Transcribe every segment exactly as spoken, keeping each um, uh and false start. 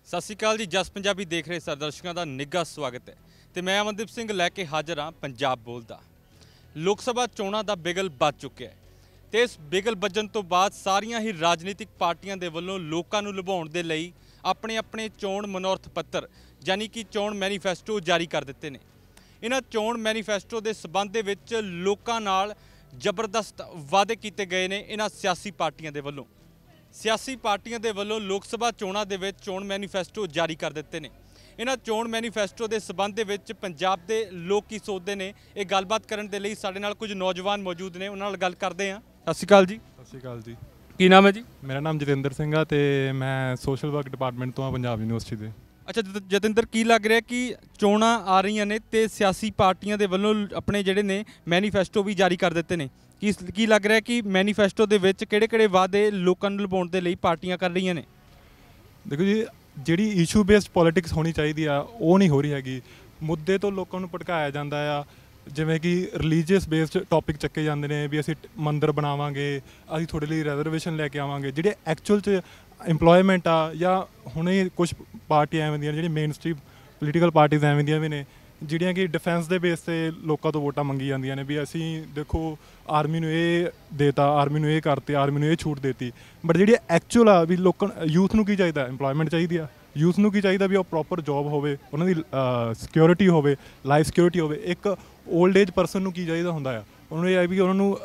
ਸਤਿ ਸ਼੍ਰੀ ਅਕਾਲ ਜੀ। ਜਸ ਪੰਜਾਬੀ ਦੇਖ ਰਹੇ ਸਾਰੇ ਦਰਸ਼ਕਾਂ ਦਾ ਨਿੱਘਾ ਸਵਾਗਤ ਹੈ ਤੇ ਮੈਂ ਅਮਨਦੀਪ ਸਿੰਘ ਲੈ ਕੇ ਹਾਜ਼ਰ ਹਾਂ ਪੰਜਾਬ ਬੋਲਦਾ। ਲੋਕ ਸਭਾ ਚੋਣਾਂ ਦਾ ਬਿਗਲ ਵੱਜ ਚੁੱਕਿਆ ਹੈ ਤੇ ਇਸ ਬਿਗਲ ਵੱਜਣ ਤੋਂ ਬਾਅਦ ਸਾਰੀਆਂ ਹੀ ਰਾਜਨੀਤਿਕ ਪਾਰਟੀਆਂ ਦੇ ਵੱਲੋਂ ਲੋਕਾਂ ਨੂੰ ਲੁਭਾਉਣ ਦੇ ਲਈ ਆਪਣੇ ਆਪਣੇ ਚੋਣ ਮਨੋਰਥ ਪੱਤਰ ਯਾਨੀ ਕਿ ਚੋਣ ਮੈਨੀਫੈਸਟੋ ਜਾਰੀ ਕਰ ਦਿੱਤੇ ਨੇ। ਇਹਨਾਂ ਚੋਣ ਮੈਨੀਫੈਸਟੋ ਦੇ ਸਬੰਧ ਦੇ ਵਿੱਚ ਲੋਕਾਂ ਨਾਲ ਜ਼ਬਰਦਸਤ ਵਾਅਦੇ ਕੀਤੇ ਗਏ ਨੇ ਇਹਨਾਂ ਸਿਆਸੀ ਪਾਰਟੀਆਂ ਦੇ ਵੱਲੋਂ। ਸਿਆਸੀ ਪਾਰਟੀਆਂ ਦੇ ਵੱਲੋਂ ਲੋਕ ਸਭਾ ਚੋਣਾਂ ਦੇ ਵਿੱਚ ਚੋਣ ਮੈਨੀਫੈਸਟੋ ਜਾਰੀ ਕਰ ਦਿੱਤੇ ਨੇ। ਇਹਨਾਂ ਚੋਣ ਮੈਨੀਫੈਸਟੋ ਦੇ ਸਬੰਧ ਦੇ ਵਿੱਚ ਪੰਜਾਬ ਦੇ ਲੋਕ ਕੀ ਸੋਚਦੇ ਨੇ, ਇਹ ਗੱਲਬਾਤ ਕਰਨ ਦੇ ਲਈ ਸਾਡੇ ਨਾਲ ਕੁਝ ਨੌਜਵਾਨ ਮੌਜੂਦ ਨੇ, ਉਹਨਾਂ ਨਾਲ ਗੱਲ ਕਰਦੇ ਹਾਂ। ਸਤਿ ਸ਼੍ਰੀ ਅਕਾਲ ਜੀ। ਸਤਿ ਸ਼੍ਰੀ ਅਕਾਲ ਜੀ। ਕੀ ਨਾਮ ਹੈ ਜੀ? ਮੇਰਾ ਨਾਮ ਜਤਿੰਦਰ ਸਿੰਘ ਆ ਤੇ ਮੈਂ ਸੋਸ਼ਲ ਵਰਕ ਡਿਪਾਰਟਮੈਂਟ ਤੋਂ ਆ ਪੰਜਾਬ ਯੂਨੀਵਰਸਿਟੀ ਦੇ। ਅੱਛਾ ਜਤ- ਜਤਿੰਦਰ ਕੀ ਲੱਗ ਰਿਹਾ ਕਿ ਚੋਣਾਂ ਆ ਰਹੀਆਂ ਨੇ ਤੇ ਸਿਆਸੀ ਪਾਰਟੀਆਂ ਦੇ ਵੱਲੋਂ ਆਪਣੇ ਜਿਹੜੇ ਨੇ ਮੈਨੀਫੈਸਟੋ ਵੀ ਜਾਰੀ ਕਰ ਦਿੱਤੇ ਨੇ, ਕੀ ਕੀ ਲੱਗ ਰਿਹਾ ਕਿ ਮੈਨੀਫੈਸਟੋ ਦੇ ਵਿੱਚ ਕਿਹੜੇ ਕਿਹੜੇ ਵਾਅਦੇ ਲੋਕਾਂ ਨੂੰ ਲੁਭਾਉਣ ਦੇ ਲਈ ਪਾਰਟੀਆਂ ਕਰ ਰਹੀਆਂ ਨੇ? ਦੇਖੋ ਜੀ, ਜਿਹੜੀ ਇਸ਼ੂ ਬੇਸਡ ਪੋਲੀਟਿਕਸ ਹੋਣੀ ਚਾਹੀਦੀ ਆ ਉਹ ਨਹੀਂ ਹੋ ਰਹੀ ਹੈਗੀ। ਮੁੱਦੇ ਤੋਂ ਲੋਕਾਂ ਨੂੰ ਭਟਕਾਇਆ ਜਾਂਦਾ ਆ, ਜਿਵੇਂ ਕਿ ਰਿਲੀਜੀਅਸ ਬੇਸਡ ਟੌਪਿਕ ਚੱਕੇ ਜਾਂਦੇ ਨੇ ਵੀ ਅਸੀਂ ਮੰਦਿਰ ਬਣਾਵਾਂਗੇ, ਅਸੀਂ ਤੁਹਾਡੇ ਲਈ ਰਿਜ਼ਰਵੇਸ਼ਨ ਲੈ ਕੇ ਆਵਾਂਗੇ। ਜਿਹੜੇ ਐਕਚੁਅਲ 'ਚ ਇੰਪਲੋਇਮੈਂਟ ਆ ਜਾਂ ਹੁਣੇ ਕੁਝ ਪਾਰਟੀਆਂ ਐਵੇਂ ਦੀਆਂ ਜਿਹੜੀਆਂ ਮੇਨ ਸਟ੍ਰੀਮ ਪੋਲੀਟੀਕਲ ਪਾਰਟੀਜ਼ ਐਵੇਂ ਦੀਆਂ ਵੀ ਨੇ ਜਿਹੜੀਆਂ ਕਿ ਡਿਫੈਂਸ ਦੇ ਬੇਸ 'ਤੇ ਲੋਕਾਂ ਤੋਂ ਵੋਟਾਂ ਮੰਗੀ ਜਾਂਦੀਆਂ ਨੇ ਵੀ ਅਸੀਂ ਦੇਖੋ ਆਰਮੀ ਨੂੰ ਇਹ ਦੇਤਾ, ਆਰਮੀ ਨੂੰ ਇਹ ਕਰਤੇ, ਆਰਮੀ ਨੂੰ ਇਹ ਛੂਟ ਦੇਤੀ। ਬਟ ਜਿਹੜੀ ਐਕਚੁਅਲ ਆ ਵੀ ਲੋਕਾਂ ਯੂਥ ਨੂੰ ਕੀ ਚਾਹੀਦਾ? ਇੰਪਲੋਇਮੈਂਟ ਚਾਹੀਦੀ ਆ। ਯੂਥ ਨੂੰ ਕੀ ਚਾਹੀਦਾ ਵੀ ਉਹ ਪ੍ਰੋਪਰ ਜੋਬ ਹੋਵੇ, ਉਹਨਾਂ ਦੀ ਸਿਕਿਉਰਿਟੀ ਹੋਵੇ, ਲਾਈਫ ਸਿਕਿਉਰਿਟੀ ਹੋਵੇ। ਇੱਕ ਓਲਡ ਏਜ ਪਰਸਨ ਨੂੰ ਕੀ ਚਾਹੀਦਾ ਹੁੰਦਾ ਆ? ਉਹਨੂੰ ਇਹ ਹੈ ਵੀ ਉਹਨਾਂ ਨੂੰ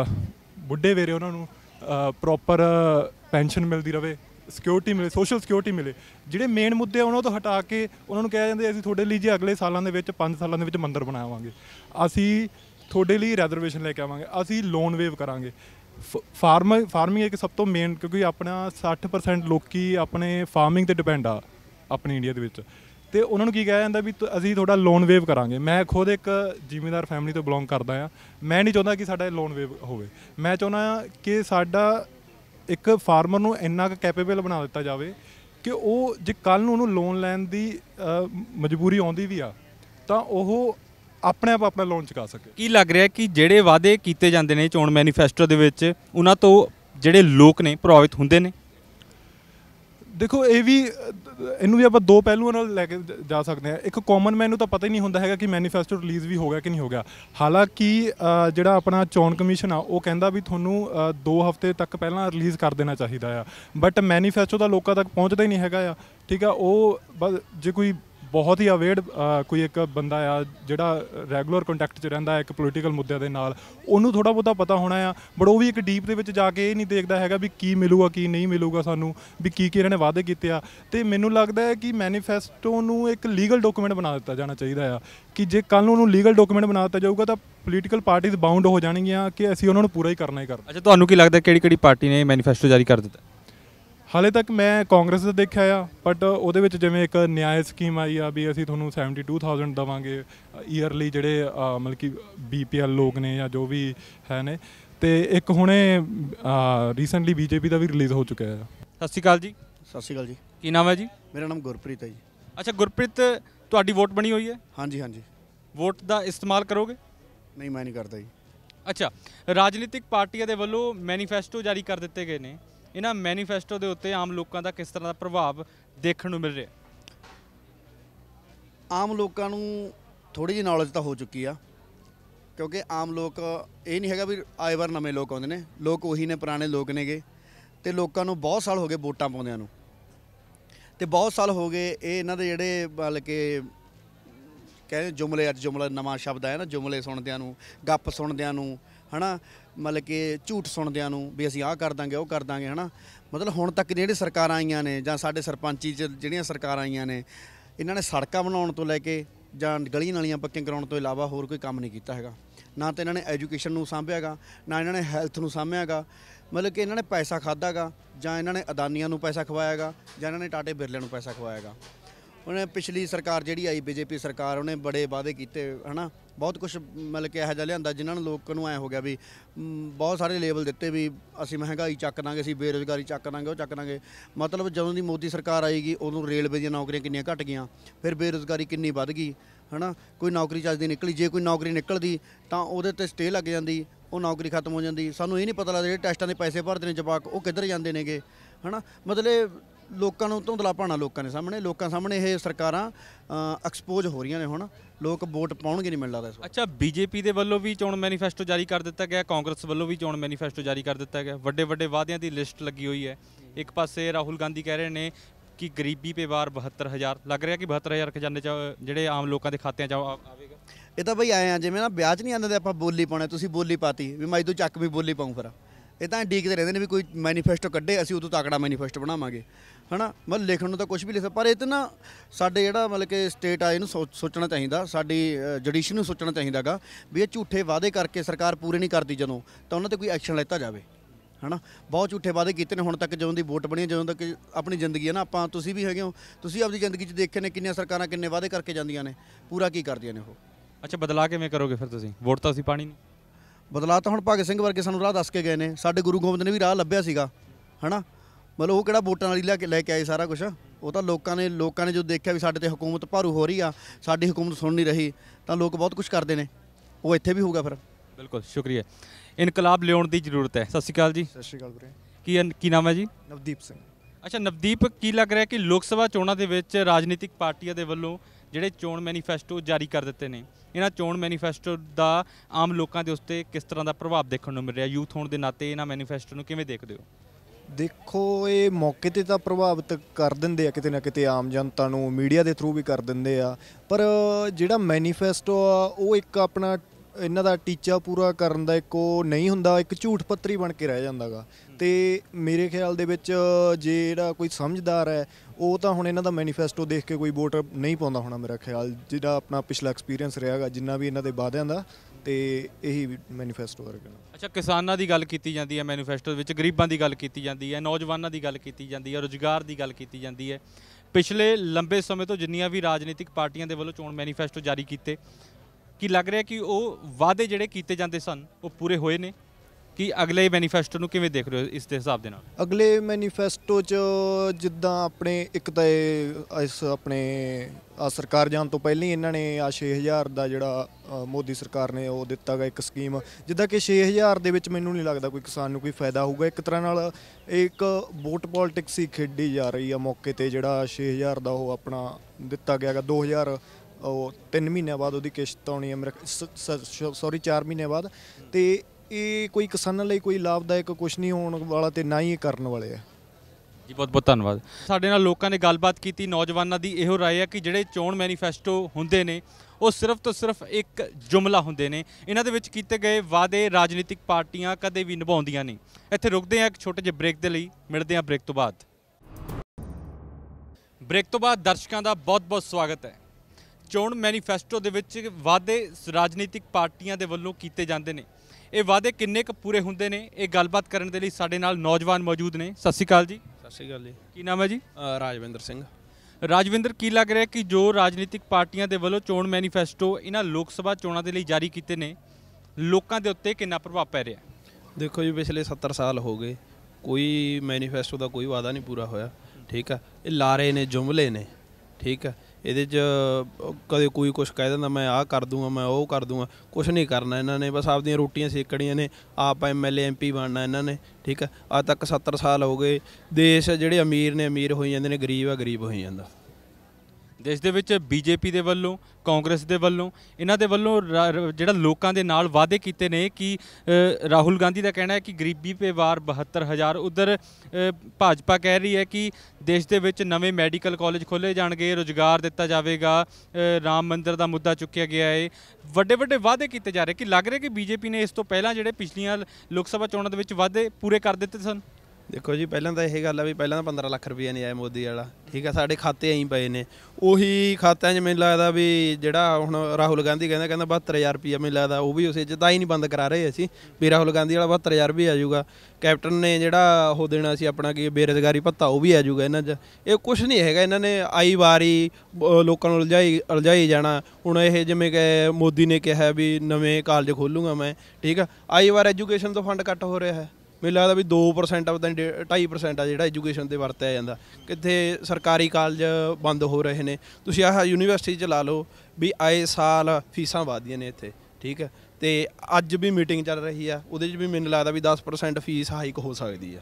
ਬੁੱਢੇ ਵੇਰੇ ਉਹਨਾਂ ਨੂੰ ਪ੍ਰੋਪਰ ਪੈਨਸ਼ਨ ਮਿਲਦੀ ਰਹੇ, ਸਿਕਿਉਰਿਟੀ ਮਿਲੇ, ਸੋਸ਼ਲ ਸਿਕਿਉਰਿਟੀ ਮਿਲੇ। ਜਿਹੜੇ ਮੇਨ ਮੁੱਦੇ ਆ ਉਹਨਾਂ ਤੋਂ ਹਟਾ ਕੇ ਉਹਨਾਂ ਨੂੰ ਕਿਹਾ ਜਾਂਦਾ ਅਸੀਂ ਤੁਹਾਡੇ ਲਈ ਜੀ ਅਗਲੇ ਸਾਲਾਂ ਦੇ ਵਿੱਚ ਪੰਜ ਸਾਲਾਂ ਦੇ ਵਿੱਚ ਮੰਦਿਰ ਬਣਾਵਾਂਗੇ, ਅਸੀਂ ਤੁਹਾਡੇ ਲਈ ਰਿਜ਼ਰਵੇਸ਼ਨ ਲੈ ਕੇ ਆਵਾਂਗੇ, ਅਸੀਂ ਲੋਨ ਵੇਵ ਕਰਾਂਗੇ। ਫਾਰਮ ਫਾਰਮਿੰਗ ਇੱਕ ਸਭ ਤੋਂ ਮੇਨ, ਕਿਉਂਕਿ ਆਪਣਾ ਸੱਠ ਪਰਸੈਂਟ ਲੋਕੀ ਆਪਣੇ ਫਾਰਮਿੰਗ 'ਤੇ ਡਿਪੈਂਡ ਆ ਆਪਣੇ ਇੰਡੀਆ ਦੇ ਵਿੱਚ। ਅਤੇ ਉਹਨਾਂ ਨੂੰ ਕੀ ਕਿਹਾ ਜਾਂਦਾ ਵੀ ਅਸੀਂ ਤੁਹਾਡਾ ਲੋਨ ਵੇਵ ਕਰਾਂਗੇ। ਮੈਂ ਖੁਦ ਇੱਕ ਜ਼ਿਮੀਂਦਾਰ ਫੈਮਿਲੀ ਤੋਂ ਬਿਲੋਂਗ ਕਰਦਾ ਹਾਂ। ਮੈਂ ਨਹੀਂ ਚਾਹੁੰਦਾ ਕਿ ਸਾਡਾ ਲੋਨ ਵੇਵ ਹੋਵੇ। ਮੈਂ ਚਾਹੁੰਦਾ ਕਿ ਸਾਡਾ ਇੱਕ ਫਾਰਮਰ ਨੂੰ ਇੰਨਾ ਕੁ ਕੈਪੇਬਲ ਬਣਾ ਦਿੱਤਾ ਜਾਵੇ ਕਿ ਉਹ ਜੇ ਕੱਲ੍ਹ ਨੂੰ ਉਹਨੂੰ ਲੋਨ ਲੈਣ ਦੀ ਮਜਬੂਰੀ ਆਉਂਦੀ ਵੀ ਆ ਤਾਂ ਉਹ ਆਪਣੇ ਆਪ ਆਪਣਾ ਲੋਨ ਚੁਕਾ ਸਕੇ। ਕੀ ਲੱਗ ਰਿਹਾ ਕਿ ਜਿਹੜੇ ਵਾਅਦੇ ਕੀਤੇ ਜਾਂਦੇ ਨੇ ਚੋਣ ਮੈਨੀਫੈਸਟੋ ਦੇ ਵਿੱਚ ਉਹਨਾਂ ਤੋਂ ਜਿਹੜੇ ਲੋਕ ਨੇ ਪ੍ਰਭਾਵਿਤ ਹੁੰਦੇ ਨੇ? ਦੇਖੋ ਇਹ ਵੀ ਇਹਨੂੰ ਵੀ ਆਪਾਂ ਦੋ ਪਹਿਲੂਆਂ ਨਾਲ ਲੈ ਕੇ ਜਾ ਸਕਦੇ ਹਾਂ। ਇੱਕ ਕਾਮਨ ਮੈਨ ਨੂੰ ਤਾਂ ਪਤਾ ਹੀ ਨਹੀਂ ਹੁੰਦਾ ਹੈਗਾ ਕਿ ਮੈਨੀਫੈਸਟੋ ਰਿਲੀਜ਼ ਵੀ ਹੋ ਗਿਆ ਕਿ ਨਹੀਂ ਹੋ ਗਿਆ। ਹਾਲਾਂਕਿ ਜਿਹੜਾ ਆਪਣਾ ਚੋਣ ਕਮਿਸ਼ਨ ਆ ਉਹ ਕਹਿੰਦਾ ਵੀ ਤੁਹਾਨੂੰ ਦੋ ਹਫ਼ਤੇ ਤੱਕ ਪਹਿਲਾਂ ਰਿਲੀਜ਼ ਕਰ ਦੇਣਾ ਚਾਹੀਦਾ ਆ। ਬਟ ਮੈਨੀਫੈਸਟੋ ਤਾਂ ਲੋਕਾਂ ਤੱਕ ਪਹੁੰਚਦਾ ਹੀ ਨਹੀਂ ਹੈਗਾ ਆ। ਠੀਕ ਆ, ਉਹ ਬਸ ਜੇ ਕੋਈ ਬਹੁਤ ਹੀ ਅਵੇਅਰਡ ਕੋਈ ਇੱਕ ਬੰਦਾ ਆ ਜਿਹੜਾ ਰੈਗੂਲਰ ਕੰਟੈਕਟ 'ਚ ਰਹਿੰਦਾ ਇੱਕ ਪੋਲੀਟੀਕਲ ਮੁੱਦਿਆਂ ਦੇ ਨਾਲ, ਉਹਨੂੰ ਥੋੜ੍ਹਾ ਬਹੁਤਾ ਪਤਾ ਹੋਣਾ ਆ। ਬਟ ਉਹ ਵੀ ਇੱਕ ਡੀਪ ਦੇ ਵਿੱਚ ਜਾ ਕੇ ਇਹ ਨਹੀਂ ਦੇਖਦਾ ਹੈਗਾ ਵੀ ਕੀ ਮਿਲੂਗਾ ਕੀ ਨਹੀਂ ਮਿਲੂਗਾ ਸਾਨੂੰ, ਵੀ ਕੀ ਕੀ ਇਹਨਾਂ ਨੇ ਵਾਅਦੇ ਕੀਤੇ ਆ। ਅਤੇ ਮੈਨੂੰ ਲੱਗਦਾ ਹੈ ਕਿ ਮੈਨੀਫੈਸਟੋ ਨੂੰ ਇੱਕ ਲੀਗਲ ਡਾਕੂਮੈਂਟ ਬਣਾ ਦਿੱਤਾ ਜਾਣਾ ਚਾਹੀਦਾ ਆ ਕਿ ਜੇ ਕੱਲ੍ਹ ਨੂੰ ਉਹਨੂੰ ਲੀਗਲ ਡਾਕੂਮੈਂਟ ਬਣਾ ਦਿੱਤਾ ਜਾਊਗਾ ਤਾਂ ਪੋਲੀਟੀਕਲ ਪਾਰਟੀਜ਼ ਬਾਉਂਡ ਹੋ ਜਾਣਗੀਆਂ ਕਿ ਅਸੀਂ ਉਹਨਾਂ ਨੂੰ ਪੂਰਾ ਹੀ ਕਰਨਾ ਹੀ ਕਰਨਾ। ਅੱਛਾ, ਤੁਹਾਨੂੰ ਕੀ ਲੱਗਦਾ ਕਿਹੜੀ ਕਿਹੜੀ ਪਾਰਟੀ ਨੇ ਮੈਨੀਫੈਸਟੋ ਜਾਰੀ ਕਰ ਦਿੱਤਾ? ਹਾਲੇ ਤੱਕ ਮੈਂ ਕਾਂਗਰਸ ਦਾ ਦੇਖਿਆ ਆ, ਬਟ ਉਹਦੇ ਵਿੱਚ ਜਿਵੇਂ ਇੱਕ ਨਿਆਂ ਸਕੀਮ ਆਈ ਆ ਵੀ ਅਸੀਂ ਤੁਹਾਨੂੰ ਸੈਵਨਟੀ ਟੂ ਥਾਊਜ਼ੈਂਡ ਦੇਵਾਂਗੇ ਈਅਰਲੀ ਜਿਹੜੇ ਮਤਲਬ ਕਿ ਬੀ ਪੀ ਐਲ ਲੋਕ ਨੇ ਜਾਂ ਜੋ ਵੀ ਹੈ ਨੇ। ਅਤੇ ਇੱਕ ਹੁਣੇ ਰੀਸੈਂਟਲੀ ਬੀਜੇਪੀ ਦਾ ਵੀ ਰਿਲੀਜ਼ ਹੋ ਚੁੱਕਿਆ ਆ। ਸਤਿ ਸ਼੍ਰੀ ਅਕਾਲ ਜੀ। ਸਤਿ ਸ਼੍ਰੀ ਅਕਾਲ ਜੀ। ਕੀ ਨਾਮ ਹੈ ਜੀ? ਮੇਰਾ ਨਾਮ ਗੁਰਪ੍ਰੀਤ ਹੈ ਜੀ। ਅੱਛਾ ਗੁਰਪ੍ਰੀਤ, ਤੁਹਾਡੀ ਵੋਟ ਬਣੀ ਹੋਈ ਹੈ? ਹਾਂਜੀ ਹਾਂਜੀ। ਵੋਟ ਦਾ ਇਸਤੇਮਾਲ ਕਰੋਗੇ? ਨਹੀਂ, ਮੈਂ ਨਹੀਂ ਕਰਦਾ ਜੀ। ਅੱਛਾ, ਰਾਜਨੀਤਿਕ ਪਾਰਟੀਆਂ ਦੇ ਵੱਲੋਂ ਮੈਨੀਫੈਸਟੋ ਜਾਰੀ ਕਰ ਦਿੱਤੇ ਗਏ ਨੇ, ਇਹਨਾਂ ਮੈਨੀਫੈਸਟੋ ਦੇ ਉੱਤੇ ਆਮ ਲੋਕਾਂ ਦਾ ਕਿਸ ਤਰ੍ਹਾਂ ਦਾ ਪ੍ਰਭਾਵ ਦੇਖਣ ਨੂੰ ਮਿਲ ਰਿਹਾ? ਆਮ ਲੋਕਾਂ ਨੂੰ ਥੋੜ੍ਹੀ ਜਿਹੀ ਨੌਲੇਜ ਤਾਂ ਹੋ ਚੁੱਕੀ ਆ, ਕਿਉਂਕਿ ਆਮ ਲੋਕ ਇਹ ਨਹੀਂ ਹੈਗਾ ਵੀ ਆਏ ਵਾਰ ਨਵੇਂ ਲੋਕ ਆਉਂਦੇ ਨੇ, ਲੋਕ ਉਹੀ ਨੇ, ਪੁਰਾਣੇ ਲੋਕ ਨੇਗੇ। ਅਤੇ ਲੋਕਾਂ ਨੂੰ ਬਹੁਤ ਸਾਲ ਹੋ ਗਏ ਵੋਟਾਂ ਪਾਉਂਦਿਆਂ ਨੂੰ, ਅਤੇ ਬਹੁਤ ਸਾਲ ਹੋ ਗਏ ਇਹ ਇਹਨਾਂ ਦੇ ਜਿਹੜੇ ਮਤਲਬ ਕਿ ਕਹਿੰਦੇ ਜੁਮਲੇ, ਅੱਜ ਜੁਮਲਾ ਨਵਾਂ ਸ਼ਬਦ ਆਇਆ ਨਾ, ਜੁਮਲੇ ਸੁਣਦਿਆਂ ਨੂੰ, ਗੱਪ ਸੁਣਦਿਆਂ ਨੂੰ, ਹੈ ਨਾ, ਮਤਲਬ ਕਿ ਝੂਠ ਸੁਣਦਿਆਂ ਨੂੰ ਵੀ ਅਸੀਂ ਆਹ ਕਰ ਦਾਂਗੇ ਉਹ ਕਰ ਦਾਂਗੇ, ਹੈ ਨਾ। ਮਤਲਬ ਹੁਣ ਤੱਕ ਜਿਹੜੀ ਸਰਕਾਰਾਂ ਆਈਆਂ ਨੇ ਜਾਂ ਸਾਡੇ ਸਰਪੰਚੀ 'ਚ ਜਿਹੜੀਆਂ ਸਰਕਾਰਾਂ ਆਈਆਂ ਨੇ, ਇਹਨਾਂ ਨੇ ਸੜਕਾਂ ਬਣਾਉਣ ਤੋਂ ਲੈ ਕੇ ਜਾਂ ਗਲੀਆਂ ਨਾਲੀਆਂ ਪੱਕੀਆਂ ਕਰਾਉਣ ਤੋਂ ਇਲਾਵਾ ਹੋਰ ਕੋਈ ਕੰਮ ਨਹੀਂ ਕੀਤਾ ਹੈਗਾ। ਨਾ ਤਾਂ ਇਹਨਾਂ ਨੇ ਐਜੂਕੇਸ਼ਨ ਨੂੰ ਸਾਂਭਿਆ ਗਾ, ਨਾ ਇਹਨਾਂ ਨੇ ਹੈਲਥ ਨੂੰ ਸਾਂਭਿਆ ਗਾ। ਮਤਲਬ ਕਿ ਇਹਨਾਂ ਨੇ ਪੈਸਾ ਖਾਧਾ ਗਾ, ਜਾਂ ਇਹਨਾਂ ਨੇ ਅਦਾਨੀਆਂ ਨੂੰ ਪੈਸਾ ਖਵਾਇਆ ਗਾ, ਜਾਂ ਇਹਨਾਂ ਨੇ ਟਾਟੇ ਬਿਰਲੇ ਨੂੰ ਪੈਸਾ ਖਵਾਇਆ ਗਾ। ਉਹਨੇ ਪਿਛਲੀ ਸਰਕਾਰ ਜਿਹੜੀ ਆਈ ਬੀਜੇਪੀ ਸਰਕਾਰ, ਉਹਨੇ ਬੜੇ ਵਾਅਦੇ ਕੀਤੇ, ਹੈ ਨਾ, ਬਹੁਤ ਕੁਛ ਮਤਲਬ ਕਿ ਇਹੋ ਜਿਹਾ ਲਿਆਂਦਾ ਜਿਨ੍ਹਾਂ ਨੂੰ ਲੋਕਾਂ ਨੂੰ ਐਂ ਹੋ ਗਿਆ ਵੀ ਬਹੁਤ ਸਾਰੇ ਲੇਬਲ ਦਿੱਤੇ ਵੀ ਅਸੀਂ ਮਹਿੰਗਾਈ ਚੱਕ ਦਾਂਗੇ, ਅਸੀਂ ਬੇਰੁਜ਼ਗਾਰੀ ਚੱਕ ਦਾਂਗੇ, ਉਹ ਚੱਕ ਦਾਂਗੇ। ਮਤਲਬ ਜਦੋਂ ਦੀ ਮੋਦੀ ਸਰਕਾਰ ਆਏਗੀ ਉਦੋਂ ਰੇਲਵੇ ਦੀਆਂ ਨੌਕਰੀਆਂ ਕਿੰਨੀਆਂ ਘੱਟ ਗਈਆਂ, ਫਿਰ ਬੇਰੁਜ਼ਗਾਰੀ ਕਿੰਨੀ ਵੱਧ ਗਈ, ਹੈ ਨਾ। ਕੋਈ ਨੌਕਰੀ ਚੱਜਦੀ ਨਿਕਲੀ, ਜੇ ਕੋਈ ਨੌਕਰੀ ਨਿਕਲਦੀ ਤਾਂ ਉਹਦੇ 'ਤੇ ਸਟੇ ਲੱਗ ਜਾਂਦੀ, ਉਹ ਨੌਕਰੀ ਖਤਮ ਹੋ ਜਾਂਦੀ। ਸਾਨੂੰ ਇਹ ਨਹੀਂ ਪਤਾ ਲੱਗਦਾ ਜਿਹੜੇ ਟੈਸਟਾਂ ਦੇ ਪੈਸੇ ਭਰਦੇ ਨੇ ਜਵਾਕ ਉਹ ਕਿੱਧਰ ਜਾਂਦੇ ਨੇਗੇ, ਹੈ ਨਾ। ਮਤਲਬ ਲੋਕਾਂ ਨੂੰ ਧੁੰਦਲਾ ਪਾਉਣਾ ਲੋਕਾਂ ਦੇ ਸਾਹਮਣੇ ਲੋਕਾਂ ਸਾਹਮਣੇ ਇਹ ਸਰਕਾਰਾਂ ਐਕਸਪੋਜ਼ ਹੋ ਰਹੀਆਂ ਨੇ ਹੁਣ ਲੋਕ ਵੋਟ ਪਾਉਣਗੇ ਨਹੀਂ ਮੈਨੂੰ ਲੱਗਦਾ ਇਸ ਵਾਰ। ਅੱਛਾ, ਬੀਜੇਪੀ ਦੇ ਵੱਲੋਂ ਵੀ ਚੋਣ ਮੈਨੀਫੈਸਟੋ ਜਾਰੀ ਕਰ ਦਿੱਤਾ ਗਿਆ, ਕਾਂਗਰਸ ਵੱਲੋਂ ਵੀ ਚੋਣ ਮੈਨੀਫੈਸਟੋ ਜਾਰੀ ਕਰ ਦਿੱਤਾ ਗਿਆ, ਵੱਡੇ ਵੱਡੇ ਵਾਅਦਿਆਂ ਦੀ ਲਿਸਟ ਲੱਗੀ ਹੋਈ ਹੈ। ਇੱਕ ਪਾਸੇ ਰਾਹੁਲ ਗਾਂਧੀ ਕਹਿ ਰਹੇ ਨੇ ਕਿ ਗਰੀਬੀ ਪੇ ਵਾਰ ਬਹੱਤਰ ਹਜ਼ਾਰ, ਲੱਗ ਰਿਹਾ ਕਿ ਬਹੱਤਰ ਹਜ਼ਾਰ ਖਜ਼ਾਨੇ 'ਚ ਜਿਹੜੇ ਆਮ ਲੋਕਾਂ ਦੇ ਖਾਤਿਆਂ 'ਚ ਆ- ਆਵੇਗਾ। ਇਹ ਤਾਂ ਬਈ ਆਏ ਆ ਜਿਵੇਂ ਨਾ ਵਿਆਹ 'ਚ ਨਹੀਂ ਆਉਂਦੇ ਆਪਾਂ ਬੋਲੀ ਪਾਉਣੇ, ਤੁਸੀਂ ਬੋਲੀ ਪਾਤੀ ਵੀ ਮੈਂ ਤੂੰ ਚੱਕ ਵੀ ਬੋਲੀ ਪਾਉਂ, ਫਿਰ ਇਹ ਤਾਂ ਡੀਕਦੇ ਰਹਿੰਦੇ ਨੇ ਵੀ ਕੋਈ ਮੈਨੀਫੈਸਟੋ ਕੱਢੇ ਅਸੀਂ ਉਦੋਂ ਤਕੜਾ ਮੈਨੀਫੈਸਟੋ ਬਣਾਵਾਂਗੇ ਹੈ ਨਾ। ਮਤਲਬ ਲਿਖਣ ਨੂੰ ਤਾਂ ਕੁਝ ਵੀ ਲਿਖ, ਪਰ ਇਹ ਤਾਂ ਨਾ ਸਾਡੇ ਜਿਹੜਾ ਮਤਲਬ ਕਿ ਸਟੇਟ ਆ ਇਹਨੂੰ ਸੋਚ ਸੋਚਣਾ ਚਾਹੀਦਾ, ਸਾਡੀ ਜੁਡੀਸ਼ਰੀ ਨੂੰ ਸੋਚਣਾ ਚਾਹੀਦਾ ਗਾ ਵੀ ਇਹ ਝੂਠੇ ਵਾਅਦੇ ਕਰਕੇ ਸਰਕਾਰ ਪੂਰੇ ਨਹੀਂ ਕਰਦੀ ਜਦੋਂ, ਤਾਂ ਉਹਨਾਂ 'ਤੇ ਕੋਈ ਐਕਸ਼ਨ ਲਿੱਤਾ ਜਾਵੇ ਹੈ ਨਾ। ਬਹੁਤ ਝੂਠੇ ਵਾਅਦੇ ਕੀਤੇ ਨੇ ਹੁਣ ਤੱਕ, ਜਦੋਂ ਦੀ ਵੋਟ ਬਣੀ ਜਦੋਂ ਤੱਕ ਆਪਣੀ ਜ਼ਿੰਦਗੀ ਹੈ ਨਾ, ਆਪਾਂ ਤੁਸੀਂ ਵੀ ਹੈਗੇ ਹੋ, ਤੁਸੀਂ ਆਪਣੀ ਜ਼ਿੰਦਗੀ 'ਚ ਦੇਖੇ ਨੇ ਕਿੰਨੀਆਂ ਸਰਕਾਰਾਂ ਕਿੰਨੇ ਵਾਅਦੇ ਕਰਕੇ ਜਾਂਦੀਆਂ ਨੇ, ਪੂਰਾ ਕੀ ਕਰਦੀਆਂ ਨੇ ਉਹ। ਅੱਛਾ, ਬਦਲਾਅ ਕਿਵੇਂ ਕਰੋਗੇ ਫਿਰ ਤੁਸੀਂ? ਵੋਟ ਤਾਂ ਅਸੀਂ ਪਾਣੀ ਨਹੀਂ। ਬਦਲਾਅ ਤਾਂ ਹੁਣ ਭਗਤ ਸਿੰਘ ਵਰਗੇ ਸਾਨੂੰ ਰਾਹ ਦੱਸ ਕੇ ਗਏ ਨੇ, ਸਾਡੇ ਗੁਰੂ ਗੋਬਿੰਦ ਨੇ ਵੀ ਰਾਹ ਲੱਭਿਆ ਸੀਗਾ ਹੈ ਨਾ। ਮਤਲਬ ਉਹ ਕਿਹੜਾ ਵੋਟਾਂ ਨਾਲ ਹੀ ਲੈ ਕੇ ਲੈ ਕੇ ਆਏ ਸਾਰਾ ਕੁਝ, ਉਹ ਤਾਂ ਲੋਕਾਂ ਨੇ ਲੋਕਾਂ ਨੇ ਜੋ ਦੇਖਿਆ ਵੀ ਸਾਡੇ ਤੇ ਹਕੂਮਤ ਭਾਰੂ ਹੋ ਰਹੀ ਆ, ਸਾਡੀ ਹਕੂਮਤ ਸੁਣ ਨਹੀਂ ਰਹੀ, ਤਾਂ ਲੋਕ ਬਹੁਤ ਕੁਝ ਕਰਦੇ ਨੇ, ਉਹ ਇੱਥੇ ਵੀ ਹੋਊਗਾ ਫਿਰ। ਬਿਲਕੁਲ, ਸ਼ੁਕਰੀਆ। ਇਨਕਲਾਬ ਲਿਆਉਣ ਦੀ ਜ਼ਰੂਰਤ ਹੈ। ਸਤਿ ਸ਼੍ਰੀ ਅਕਾਲ ਜੀ। ਸਤਿ ਸ਼੍ਰੀ ਅਕਾਲ ਵੀਰੇ। ਕੀ ਕੀ ਨਾਮ ਹੈ ਜੀ? ਨਵਦੀਪ ਸਿੰਘ। ਅੱਛਾ ਨਵਦੀਪ, ਕੀ ਲੱਗ ਰਿਹਾ ਕਿ ਲੋਕ ਸਭਾ ਚੋਣਾਂ ਦੇ ਵਿੱਚ ਰਾਜਨੀਤਿਕ ਪਾਰਟੀਆਂ ਦੇ ਵੱਲੋਂ ਜਿਹੜੇ ਚੋਣ ਮੈਨੀਫੈਸਟੋ ਜਾਰੀ ਕਰ ਦਿੱਤੇ ਨੇ, ਇਹਨਾਂ ਚੋਣ ਮੈਨੀਫੈਸਟੋ ਦਾ ਆਮ ਲੋਕਾਂ ਦੇ ਉੱਤੇ ਕਿਸ ਤਰ੍ਹਾਂ ਦਾ ਪ੍ਰਭਾਵ ਦੇਖਣ ਨੂੰ ਮਿਲ ਰਿਹਾ? ਯੂਥ ਹੋਣ ਦੇ ਨਾਤੇ ਇਹਨਾਂ ਮੈਨੀਫੈਸਟੋ ਨੂੰ ਕਿਵੇਂ ਦੇਖਦੇ ਹੋ? ਦੇਖੋ, ਇਹ ਮੌਕੇ 'ਤੇ ਤਾਂ ਪ੍ਰਭਾਵਿਤ ਕਰ ਦਿੰਦੇ ਆ ਕਿਤੇ ਨਾ ਕਿਤੇ, ਆਮ ਜਨਤਾ ਨੂੰ ਮੀਡੀਆ ਦੇ ਥਰੂ ਵੀ ਕਰ ਦਿੰਦੇ ਆ, ਪਰ ਜਿਹੜਾ ਮੈਨੀਫੈਸਟੋ ਆ ਉਹ ਇੱਕ ਆਪਣਾ ਇਹਨਾਂ ਦਾ ਟੀਚਾ ਪੂਰਾ ਕਰਨ ਦਾ ਇੱਕ ਉਹ ਨਹੀਂ ਹੁੰਦਾ, ਇੱਕ ਝੂਠ ਪੱਤਰੀ ਬਣ ਕੇ ਰਹਿ ਜਾਂਦਾ ਗਾ। ਤੇ ਮੇਰੇ ਖਿਆਲ ਦੇ ਵਿੱਚ ਜਿਹੜਾ ਕੋਈ ਸਮਝਦਾਰ ਹੈ ਉਹ ਤਾਂ ਹੁਣ ਇਹਨਾਂ ਦਾ ਮੈਨੀਫੈਸਟੋ ਦੇਖ ਕੇ ਕੋਈ ਵੋਟ ਨਹੀਂ ਪਾਉਂਦਾ ਹੋਣਾ ਮੇਰਾ ਖਿਆਲ, ਜਿਹੜਾ ਆਪਣਾ ਪਿਛਲਾ ਐਕਸਪੀਰੀਅੰਸ ਰਿਹਾ ਗਾ ਜਿੰਨਾ ਵੀ ਇਹਨਾਂ ਦੇ ਵਾਅਦਿਆਂ ਦਾ, ਤੇ ਇਹੀ ਮੈਨੀਫੈਸਟੋ ਵਰਗਾ। ਅੱਛਾ, ਕਿਸਾਨਾਂ ਦੀ ਗੱਲ ਕੀਤੀ ਜਾਂਦੀ ਹੈ ਮੈਨੀਫੈਸਟੋ ਵਿੱਚ, ਗਰੀਬਾਂ ਦੀ ਗੱਲ ਕੀਤੀ ਜਾਂਦੀ ਹੈ, ਨੌਜਵਾਨਾਂ ਦੀ ਗੱਲ ਕੀਤੀ ਜਾਂਦੀ ਹੈ, ਰੁਜ਼ਗਾਰ ਦੀ ਗੱਲ ਕੀਤੀ ਜਾਂਦੀ ਹੈ। ਪਿਛਲੇ ਲੰਬੇ ਸਮੇਂ ਤੋਂ ਜਿੰਨੀਆਂ ਵੀ ਰਾਜਨੀਤਿਕ ਪਾਰਟੀਆਂ ਦੇ ਵੱਲੋਂ ਚੋਣ ਮੈਨੀਫੈਸਟੋ ਜਾਰੀ ਕੀਤੇ, ਕੀ ਲੱਗ ਰਿਹਾ ਕਿ ਉਹ ਵਾਅਦੇ ਜਿਹੜੇ ਕੀਤੇ ਜਾਂਦੇ ਸਨ ਉਹ ਪੂਰੇ ਹੋਏ ਨੇ? ਕਿ ਅਗਲੇ ਮੈਨੀਫੈਸਟੋ ਨੂੰ ਕਿਵੇਂ ਦੇਖ ਰਹੇ ਹੋ ਇਸ ਦੇ ਹਿਸਾਬ ਦੇ ਨਾਲ? ਅਗਲੇ ਮੈਨੀਫੈਸਟੋ 'ਚ ਜਿੱਦਾਂ ਆਪਣੇ ਇੱਕ ਤਾਂ ਇਹ ਇਸ ਆਪਣੇ ਆ ਸਰਕਾਰ ਜਾਣ ਤੋਂ ਪਹਿਲਾਂ ਹੀ ਇਹਨਾਂ ਨੇ ਆ ਛੇ ਹਜ਼ਾਰ ਦਾ ਜਿਹੜਾ ਅ, ਮੋਦੀ ਸਰਕਾਰ ਨੇ ਉਹ ਦਿੱਤਾ ਗਾ ਇੱਕ ਸਕੀਮ, ਜਿੱਦਾਂ ਕਿ ਛੇ ਹਜ਼ਾਰ ਦੇ ਵਿੱਚ ਮੈਨੂੰ ਨਹੀਂ ਲੱਗਦਾ ਕੋਈ ਕਿਸਾਨ ਨੂੰ ਕੋਈ ਫਾਇਦਾ ਹੋਊਗਾ। ਇੱਕ ਤਰ੍ਹਾਂ ਨਾਲ ਇੱਕ ਵੋਟ ਪੋਲਿਟਿਕਸ ਹੀ ਖੇਡੀ ਜਾ ਰਹੀ ਆ ਮੌਕੇ 'ਤੇ, ਜਿਹੜਾ ਛੇ ਹਜ਼ਾਰ ਦਾ ਉਹ ਆਪਣਾ ਦਿੱਤਾ ਗਿਆ ਗਾ। ਦੋ ਹਜ਼ਾਰ ਉਹ ਤਿੰਨ ਮਹੀਨਿਆਂ ਬਾਅਦ ਉਹਦੀ ਕਿਸ਼ਤ ਆਉਣੀ ਹੈ ਮੇਰੇ ਸੌਰੀ ਚਾਰ ਮਹੀਨਿਆਂ ਬਾਅਦ, ਤੇ ਇਹ ਕੋਈ ਕਿਸਾਨਾਂ ਲਈ ਕੋਈ ਲਾਭਦਾਇਕ ਕੁਛ ਨਹੀਂ ਹੋਣ ਵਾਲਾ, ਤੇ ਨਾ ਹੀ ਇਹ ਕਰਨ ਵਾਲੇ ਆ। ਜੀ ਬਹੁਤ ਬਹੁਤ ਧੰਨਵਾਦ। ਸਾਡੇ ਨਾਲ ਲੋਕਾਂ ਨੇ ਗੱਲਬਾਤ ਕੀਤੀ, ਨੌਜਵਾਨਾਂ ਦੀ ਇਹੋ ਰਾਏ ਹੈ ਕਿ ਜਿਹੜੇ ਚੋਣ ਮੈਨੀਫੈਸਟੋ ਹੁੰਦੇ ਨੇ ਉਹ ਸਿਰਫ ਤੋਂ ਸਿਰਫ ਇੱਕ ਜੁਮਲਾ ਹੁੰਦੇ ਨੇ, ਇਹਨਾਂ ਦੇ ਵਿੱਚ ਕੀਤੇ ਗਏ ਵਾਅਦੇ ਰਾਜਨੀਤਿਕ ਪਾਰਟੀਆਂ ਕਦੇ ਵੀ ਨਿਭਾਉਂਦੀਆਂ ਨਹੀਂ। ਇੱਥੇ ਰੁਕਦੇ ਹਾਂ ਇੱਕ ਛੋਟੇ ਜਿਹੇ ਬ੍ਰੇਕ ਦੇ ਲਈ, ਮਿਲਦੇ ਹਾਂ ਬ੍ਰੇਕ ਤੋਂ ਬਾਅਦ। ਬ੍ਰੇਕ ਤੋਂ ਬਾਅਦ ਦਰਸ਼ਕਾਂ ਦਾ ਬਹੁਤ ਬਹੁਤ ਸਵਾਗਤ ਹੈ। ਚੋਣ ਮੈਨੀਫੈਸਟੋ ਦੇ ਵਿੱਚ ਵਾਅਦੇ ਰਾਜਨੀਤਿਕ ਪਾਰਟੀਆਂ ਦੇ ਵੱਲੋਂ ਕੀਤੇ ਜਾਂਦੇ ਨੇ, ਇਹ ਵਾਅਦੇ ਕਿੰਨੇ ਕੁ ਪੂਰੇ ਹੁੰਦੇ ਨੇ, ਇਹ ਗੱਲਬਾਤ ਕਰਨ ਦੇ ਲਈ ਸਾਡੇ ਨਾਲ ਨੌਜਵਾਨ ਮੌਜੂਦ ਨੇ। ਸਤਿ ਸ਼੍ਰੀ ਅਕਾਲ ਜੀ। ਸਤਿ ਸ਼੍ਰੀ ਅਕਾਲ ਜੀ। ਕੀ ਨਾਮ ਹੈ ਜੀ? ਰਾਜਵਿੰਦਰ ਸਿੰਘ। ਰਾਜਵਿੰਦਰ, ਕੀ ਲੱਗ ਰਿਹਾ ਕਿ ਜੋ ਰਾਜਨੀਤਿਕ ਪਾਰਟੀਆਂ ਦੇ ਵੱਲੋਂ ਚੋਣ ਮੈਨੀਫੈਸਟੋ ਇਹਨਾਂ ਲੋਕ ਸਭਾ ਚੋਣਾਂ ਦੇ ਲਈ ਜਾਰੀ ਕੀਤੇ ਨੇ, ਲੋਕਾਂ ਦੇ ਉੱਤੇ ਕਿੰਨਾ ਪ੍ਰਭਾਵ ਪੈ ਰਿਹਾ? ਦੇਖੋ ਜੀ, ਪਿਛਲੇ ਸੱਤਰ ਸਾਲ ਹੋ ਗਏ, ਕੋਈ ਮੈਨੀਫੈਸਟੋ ਦਾ ਕੋਈ ਵਾਅਦਾ ਨਹੀਂ ਪੂਰਾ ਹੋਇਆ। ਠੀਕ ਆ, ਇਹ ਲਾਰੇ ਨੇ, ਜੁਮਲੇ ਨੇ। ਠੀਕ ਆ, ਇਹਦੇ 'ਚ ਕਦੇ ਕੋਈ ਕੁਛ ਕਹਿ ਦਿੰਦਾ ਮੈਂ ਆਹ ਕਰ ਦੂੰਗਾ, ਮੈਂ ਉਹ ਕਰ ਦੂੰਗਾ, ਕੁਛ ਨਹੀਂ ਕਰਨਾ ਇਹਨਾਂ ਨੇ, ਬਸ ਆਪਦੀਆਂ ਰੋਟੀਆਂ ਸੇਕਣੀਆਂ ਨੇ, ਆਪ M L A M P ਬਣਨਾ ਇਹਨਾਂ ਨੇ। ਠੀਕ ਆ, ਅੱਜ ਤੱਕ ਸੱਤਰ ਸਾਲ ਹੋ ਗਏ, ਦੇਸ਼ ਜਿਹੜੇ ਅਮੀਰ ਨੇ ਅਮੀਰ ਹੋਈ ਜਾਂਦੇ ਨੇ, ਗਰੀਬ ਆ ਗਰੀਬ ਹੋਈ ਜਾਂਦਾ। ਦੇਸ਼ ਦੇ ਵਿੱਚ ਬੀਜੇਪੀ ਦੇ ਵੱਲੋਂ, ਕਾਂਗਰਸ ਦੇ ਵੱਲੋਂ, ਇਹਨਾਂ ਦੇ ਵੱਲੋਂ ਜਿਹੜਾ ਲੋਕਾਂ ਦੇ ਨਾਲ ਵਾਅਦੇ ਕੀਤੇ ਨੇ ਕਿ ਰਾਹੁਲ ਗਾਂਧੀ ਦਾ ਕਹਿਣਾ ਹੈ ਕਿ ਗਰੀਬੀ ਪੇ ਵਾਰ ਬਹੱਤਰ ਹਜ਼ਾਰ, ਉਧਰ ਭਾਜਪਾ ਕਹਿ ਰਹੀ ਹੈ ਕਿ ਦੇਸ਼ ਦੇ ਵਿੱਚ ਨਵੇਂ ਮੈਡੀਕਲ ਕਾਲਜ ਖੋਲ੍ਹੇ ਜਾਣਗੇ, ਰੁਜ਼ਗਾਰ ਦਿੱਤਾ ਜਾਵੇਗਾ, ਰਾਮ ਮੰਦਿਰ ਦਾ ਮੁੱਦਾ ਚੁੱਕਿਆ ਗਿਆ ਹੈ, ਵੱਡੇ ਵੱਡੇ ਵਾਅਦੇ ਕੀਤੇ ਜਾ ਰਹੇ। ਕਿ ਲੱਗ ਰਿਹਾ ਕਿ ਬੀਜੇਪੀ ਨੇ ਇਸ ਤੋਂ ਪਹਿਲਾਂ ਜਿਹੜੇ ਪਿਛਲੀਆਂ ਲੋਕ ਸਭਾ ਚੋਣਾਂ ਦੇ ਵਿੱਚ ਵਾਅਦੇ ਪੂਰੇ ਕਰ ਦਿੱਤੇ ਸਨ? ਦੇਖੋ ਜੀ, ਪਹਿਲਾਂ ਤਾਂ ਇਹ ਗੱਲ ਆ ਵੀ ਪਹਿਲਾਂ ਤਾਂ ਪੰਦਰਾਂ ਲੱਖ ਰੁਪਈਆ ਨਹੀਂ ਆਇਆ ਮੋਦੀ ਵਾਲਾ। ਠੀਕ ਆ, ਸਾਡੇ ਖਾਤੇ ਐਂ ਪਏ ਨੇ, ਉਹੀ ਖਾਤਿਆਂ 'ਚ ਮੈਨੂੰ ਲੱਗਦਾ ਵੀ ਜਿਹੜਾ ਹੁਣ ਰਾਹੁਲ ਗਾਂਧੀ ਕਹਿੰਦਾ ਕਹਿੰਦਾ ਬਹੱਤਰ ਹਜ਼ਾਰ ਰੁਪਈਆ, ਮੈਨੂੰ ਲੱਗਦਾ ਉਹ ਵੀ ਉਸੇ 'ਚ ਤਾਂ ਹੀ ਨਹੀਂ ਬੰਦ ਕਰਾ ਰਹੇ ਅਸੀਂ ਵੀ ਰਾਹੁਲ ਗਾਂਧੀ ਵਾਲਾ ਬਹੱਤਰ ਹਜ਼ਾਰ ਵੀ ਆ ਜਾਊਗਾ। ਕੈਪਟਨ ਨੇ ਜਿਹੜਾ ਉਹ ਦੇਣਾ ਸੀ ਆਪਣਾ ਕੀ ਬੇਰੁਜ਼ਗਾਰੀ ਭੱਤਾ, ਉਹ ਵੀ ਆ ਜਾਊਗਾ ਇਹਨਾਂ 'ਚ। ਇਹ ਕੁਛ ਨਹੀਂ ਹੈਗਾ, ਇਹਨਾਂ ਨੇ ਆਈ ਵਾਰੀ ਲੋਕਾਂ ਨੂੰ ਉਲਝਾਈ ਉਲਝਾਈ ਜਾਣਾ। ਹੁਣ ਇਹ ਜਿਵੇਂ ਕਿ ਮੋਦੀ ਨੇ ਕਿਹਾ ਵੀ ਨਵੇਂ ਕਾਲਜ ਖੋਲੂੰਗਾ ਮੈਂ। ਠੀਕ ਆ, ਆਈ ਵਾਰ ਐਜੂਕੇਸ਼ਨ ਤੋਂ ਫੰਡ ਕੱਟ ਹੋ ਰਿਹਾ ਹੈ। ਮੈਨੂੰ ਲੱਗਦਾ ਵੀ ਦੋ ਪਰਸੈਂਟ ਪਤਾ ਨਹੀਂ ਢਾਈ ਪਰਸੈਂਟ ਆ ਜਿਹੜਾ ਐਜੂਕੇਸ਼ਨ 'ਤੇ ਵਰਤਿਆ ਜਾਂਦਾ। ਕਿੱਥੇ ਸਰਕਾਰੀ ਕਾਲਜ ਬੰਦ ਹੋ ਰਹੇ ਨੇ। ਤੁਸੀਂ ਆਹ ਯੂਨੀਵਰਸਿਟੀ 'ਚ ਲਾ ਲਓ ਵੀ ਆਏ ਸਾਲ ਫੀਸਾਂ ਵੱਧਦੀਆਂ ਨੇ ਇੱਥੇ। ਠੀਕ ਹੈ, ਅਤੇ ਅੱਜ ਵੀ ਮੀਟਿੰਗ ਚੱਲ ਰਹੀ ਆ, ਉਹਦੇ 'ਚ ਵੀ ਮੈਨੂੰ ਲੱਗਦਾ ਵੀ ਦਸ ਪਰਸੈਂਟ ਫੀਸ ਹਾਈਕ ਹੋ ਸਕਦੀ ਆ।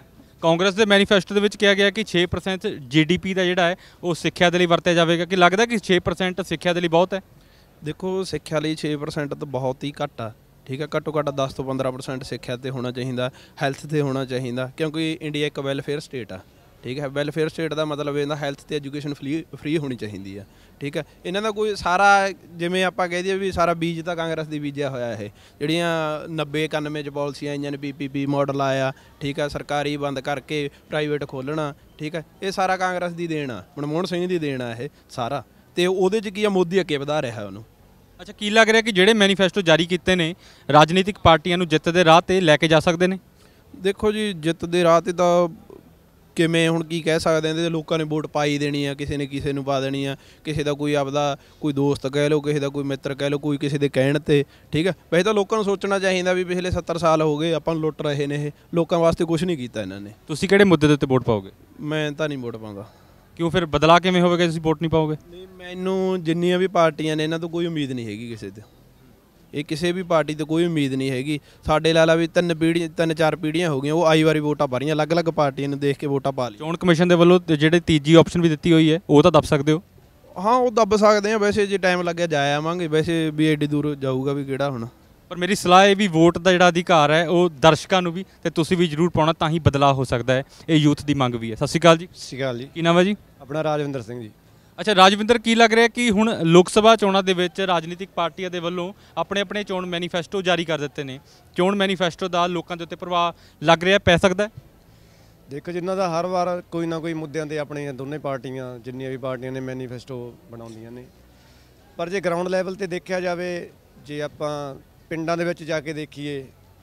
ਕਾਂਗਰਸ ਦੇ ਮੈਨੀਫੈਸਟੋ ਦੇ ਵਿੱਚ ਕਿਹਾ ਗਿਆ ਕਿ ਛੇ ਪਰਸੈਂਟ ਜੀਡੀਪੀ ਦਾ ਜਿਹੜਾ ਹੈ ਉਹ ਸਿੱਖਿਆ ਦੇ ਲਈ ਵਰਤਿਆ ਜਾਵੇਗਾ। ਕਿ ਲੱਗਦਾ ਕਿ ਛੇ ਪਰਸੈਂਟ ਸਿੱਖਿਆ ਦੇ ਲਈ ਬਹੁਤ ਹੈ? ਦੇਖੋ ਸਿੱਖਿਆ ਲਈ ਛੇ ਪਰਸੈਂਟ ਤਾਂ ਬਹੁਤ ਹੀ ਘੱਟ ਆ, ਠੀਕ ਹੈ। ਘੱਟੋ ਘੱਟ ਦਸ ਤੋਂ ਪੰਦਰਾਂ ਪਰਸੈਂਟ ਸਿੱਖਿਆ 'ਤੇ ਹੋਣਾ ਚਾਹੀਦਾ, ਹੈਲਥ 'ਤੇ ਹੋਣਾ ਚਾਹੀਦਾ, ਕਿਉਂਕਿ ਇੰਡੀਆ ਇੱਕ ਵੈਲਫੇਅਰ ਸਟੇਟ ਆ, ਠੀਕ ਹੈ। ਵੈਲਫੇਅਰ ਸਟੇਟ ਦਾ ਮਤਲਬ ਇਹਦਾ ਹੈਲਥ ਅਤੇ ਐਜੂਕੇਸ਼ਨ ਫਰੀ ਫਰੀ ਹੋਣੀ ਚਾਹੀਦੀ ਆ, ਠੀਕ ਹੈ। ਇਹਨਾਂ ਦਾ ਕੋਈ ਸਾਰਾ ਜਿਵੇਂ ਆਪਾਂ ਕਹਿ ਦਈਏ ਵੀ ਸਾਰਾ ਬੀਜ ਤਾਂ ਕਾਂਗਰਸ ਦੀ ਬੀਜਿਆ ਹੋਇਆ ਇਹ, ਜਿਹੜੀਆਂ ਨੱਬੇ ਇਕਾਨਵੇਂ 'ਚ ਪਾਲਿਸੀਆਂ ਆਈਆਂ ਨੇ, ਪੀ ਪੀ ਪੀ ਮਾਡਲ ਆਇਆ, ਠੀਕ ਹੈ, ਸਰਕਾਰੀ ਬੰਦ ਕਰਕੇ ਪ੍ਰਾਈਵੇਟ ਖੋਲ੍ਹਣਾ, ਠੀਕ ਹੈ, ਇਹ ਸਾਰਾ ਕਾਂਗਰਸ ਦੀ ਦੇਣ ਆ, ਮਨਮੋਹਨ ਸਿੰਘ ਦੀ ਦੇਣ ਆ ਇਹ ਸਾਰਾ। ਅਤੇ ਉਹਦੇ 'ਚ ਕੀ ਆ, ਮੋਦੀ ਅੱਗੇ ਵਧਾ ਰਿਹਾ ਉਹਨੂੰ। ਅੱਛਾ, ਕੀ ਲੱਗ ਰਿਹਾ ਕਿ ਜਿਹੜੇ ਮੈਨੀਫੈਸਟੋ ਜਾਰੀ ਕੀਤੇ ਨੇ ਰਾਜਨੀਤਿਕ ਪਾਰਟੀਆਂ ਨੂੰ ਜਿੱਤ ਦੇ ਰਾਹ 'ਤੇ ਲੈ ਕੇ ਜਾ ਸਕਦੇ ਨੇ? ਦੇਖੋ ਜੀ, ਜਿੱਤ ਦੇ ਰਾਹ 'ਤੇ ਤਾਂ ਕਿਵੇਂ ਹੁਣ ਕੀ ਕਹਿ ਸਕਦੇ ਹਾਂ, ਲੋਕਾਂ ਨੇ ਵੋਟ ਪਾਈ ਦੇਣੀ ਆ, ਕਿਸੇ ਨੇ ਕਿਸੇ ਨੂੰ ਪਾ ਦੇਣੀ ਆ, ਕਿਸੇ ਦਾ ਕੋਈ ਆਪਦਾ ਕੋਈ ਦੋਸਤ ਕਹਿ ਲਓ, ਕਿਸੇ ਦਾ ਕੋਈ ਮਿੱਤਰ ਕਹਿ ਲਓ, ਕੋਈ ਕਿਸੇ ਦੇ ਕਹਿਣ 'ਤੇ, ਠੀਕ ਹੈ। ਵੈਸੇ ਤਾਂ ਲੋਕਾਂ ਨੂੰ ਸੋਚਣਾ ਚਾਹੀਦਾ ਵੀ ਪਿਛਲੇ ਸੱਤਰ ਸਾਲ ਹੋ ਗਏ ਆਪਾਂ ਨੂੰ ਲੁੱਟ ਰਹੇ ਨੇ, ਇਹ ਲੋਕਾਂ ਵਾਸਤੇ ਕੁਝ ਨਹੀਂ ਕੀਤਾ ਇਹਨਾਂ ਨੇ। ਤੁਸੀਂ ਕਿਹੜੇ ਮੁੱਦੇ ਦੇ ਉੱਤੇ ਵੋਟ ਪਾਓਗੇ? ਮੈਂ ਤਾਂ ਨਹੀਂ ਵੋਟ ਪਾਉਂਦਾ। ਕਿਉਂ ਫਿਰ ਬਦਲਾਅ ਕਿਵੇਂ ਹੋਵੇਗਾ ਤੁਸੀਂ ਵੋਟ ਨਹੀਂ ਪਾਓਗੇ? ਨਹੀਂ, ਮੈਨੂੰ ਜਿੰਨੀਆਂ ਵੀ ਪਾਰਟੀਆਂ ਨੇ ਇਹਨਾਂ ਤੋਂ ਕੋਈ ਉਮੀਦ ਨਹੀਂ ਹੈਗੀ ਕਿਸੇ ਤੋਂ, ਇਹ ਕਿਸੇ ਵੀ ਪਾਰਟੀ ਤੋਂ ਕੋਈ ਉਮੀਦ ਨਹੀਂ ਹੈਗੀ। ਸਾਡੇ ਲਾ ਲਾ ਵੀ ਤਿੰਨ ਪੀੜ੍ਹੀਆਂ ਤਿੰਨ ਚਾਰ ਪੀੜ੍ਹੀਆਂ ਹੋ ਗਈਆਂ, ਉਹ ਆਈ ਵਾਰੀ ਵੋਟਾਂ ਪਾ ਰਹੀਆਂ, ਅਲੱਗ-ਅਲੱਗ ਪਾਰਟੀਆਂ ਨੂੰ ਦੇਖ ਕੇ ਵੋਟਾਂ ਪਾ ਲਈ। ਚੋਣ ਕਮਿਸ਼ਨ ਦੇ ਵੱਲੋਂ ਜਿਹੜੇ ਤੀਜੀ ਆਪਸ਼ਨ ਵੀ ਦਿੱਤੀ ਹੋਈ ਹੈ ਉਹ ਤਾਂ ਦੱਬ ਸਕਦੇ ਹੋ? ਹਾਂ, ਉਹ ਦੱਬ ਸਕਦੇ ਆ, ਵੈਸੇ ਜੇ ਟਾਈਮ ਲੱਗਿਆ ਜਾ ਆਵਾਂਗੇ, ਵੈਸੇ ਵੀ ਐਡੀ ਦੂਰ ਜਾਊਗਾ ਵੀ ਕਿਹੜਾ ਹੁਣ। ਪਰ ਮੇਰੀ ਸਲਾਹ ਇਹ ਵੀ ਵੋਟ ਦਾ ਜਿਹੜਾ ਅਧਿਕਾਰ ਹੈ ਉਹ ਦਰਸ਼ਕਾਂ ਨੂੰ ਵੀ ਤੇ ਤੁਸੀਂ ਵੀ ਜ਼ਰੂਰ ਪਾਉਣਾ, ਤਾਂ ਹੀ ਬਦਲਾਅ ਹੋ ਸਕਦਾ ਹੈ। ਇਹ ਯੂਥ ਦੀ ਮੰਗ ਵੀ ਹੈ। ਸਤਿ ਸ਼੍ਰੀ ਅਕਾਲ ਜੀ। ਸਤਿ ਸ਼੍ਰੀ ਅਕਾਲ ਜੀ। ਕੀ ਨਾਮ ਹੈ ਜੀ? ਆਪਣਾ ਰਾਜਵਿੰਦਰ ਸਿੰਘ ਜੀ। ਅੱਛਾ ਰਾਜਵਿੰਦਰ, ਕੀ ਲੱਗ ਰਿਹਾ ਕਿ ਹੁਣ ਲੋਕ ਸਭਾ ਚੋਣਾਂ ਦੇ ਵਿੱਚ ਰਾਜਨੀਤਿਕ ਪਾਰਟੀਆਂ ਦੇ ਵੱਲੋਂ ਆਪਣੇ ਆਪਣੇ ਚੋਣ ਮੈਨੀਫੈਸਟੋ ਜਾਰੀ ਕਰ ਦਿੱਤੇ ਨੇ, ਚੋਣ ਮੈਨੀਫੈਸਟੋ ਦਾ ਲੋਕਾਂ ਦੇ ਉੱਤੇ ਪ੍ਰਭਾਵ ਲੱਗ ਰਿਹਾ, ਪੈ ਸਕਦਾ? ਦੇਖੋ, ਜਿਨ੍ਹਾਂ ਦਾ ਹਰ ਵਾਰ ਕੋਈ ਨਾ ਕੋਈ ਮੁੱਦਿਆਂ ਤੇ ਆਪਣੀਆਂ ਦੋਨੇ ਪਾਰਟੀਆਂ ਜਿੰਨੀਆਂ ਵੀ ਪਾਰਟੀਆਂ ਨੇ ਮੈਨੀਫੈਸਟੋ ਬਣਾਉਂਦੀਆਂ ਨੇ, ਪਰ ਜੇ ਗਰਾਊਂਡ ਲੈਵਲ ਤੇ ਦੇਖਿਆ ਜਾਵੇ, ਜੇ ਆਪਾਂ ਪਿੰਡਾਂ ਦੇ ਵਿੱਚ ਜਾ ਕੇ ਦੇਖੀਏ,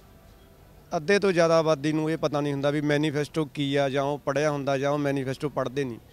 ਅੱਧੇ ਤੋਂ ਜ਼ਿਆਦਾ ਆਬਾਦੀ ਨੂੰ ਇਹ ਪਤਾ ਨਹੀਂ ਹੁੰਦਾ ਵੀ ਮੈਨੀਫੈਸਟੋ ਕੀ ਆ, ਜਾਂ ਉਹ ਪੜ੍ਹਿਆ ਹੁੰਦਾ ਜਾਂ ਉਹ ਮੈਨੀਫੈਸਟੋ ਪੜ੍ਹਦੇ ਨਹੀਂ।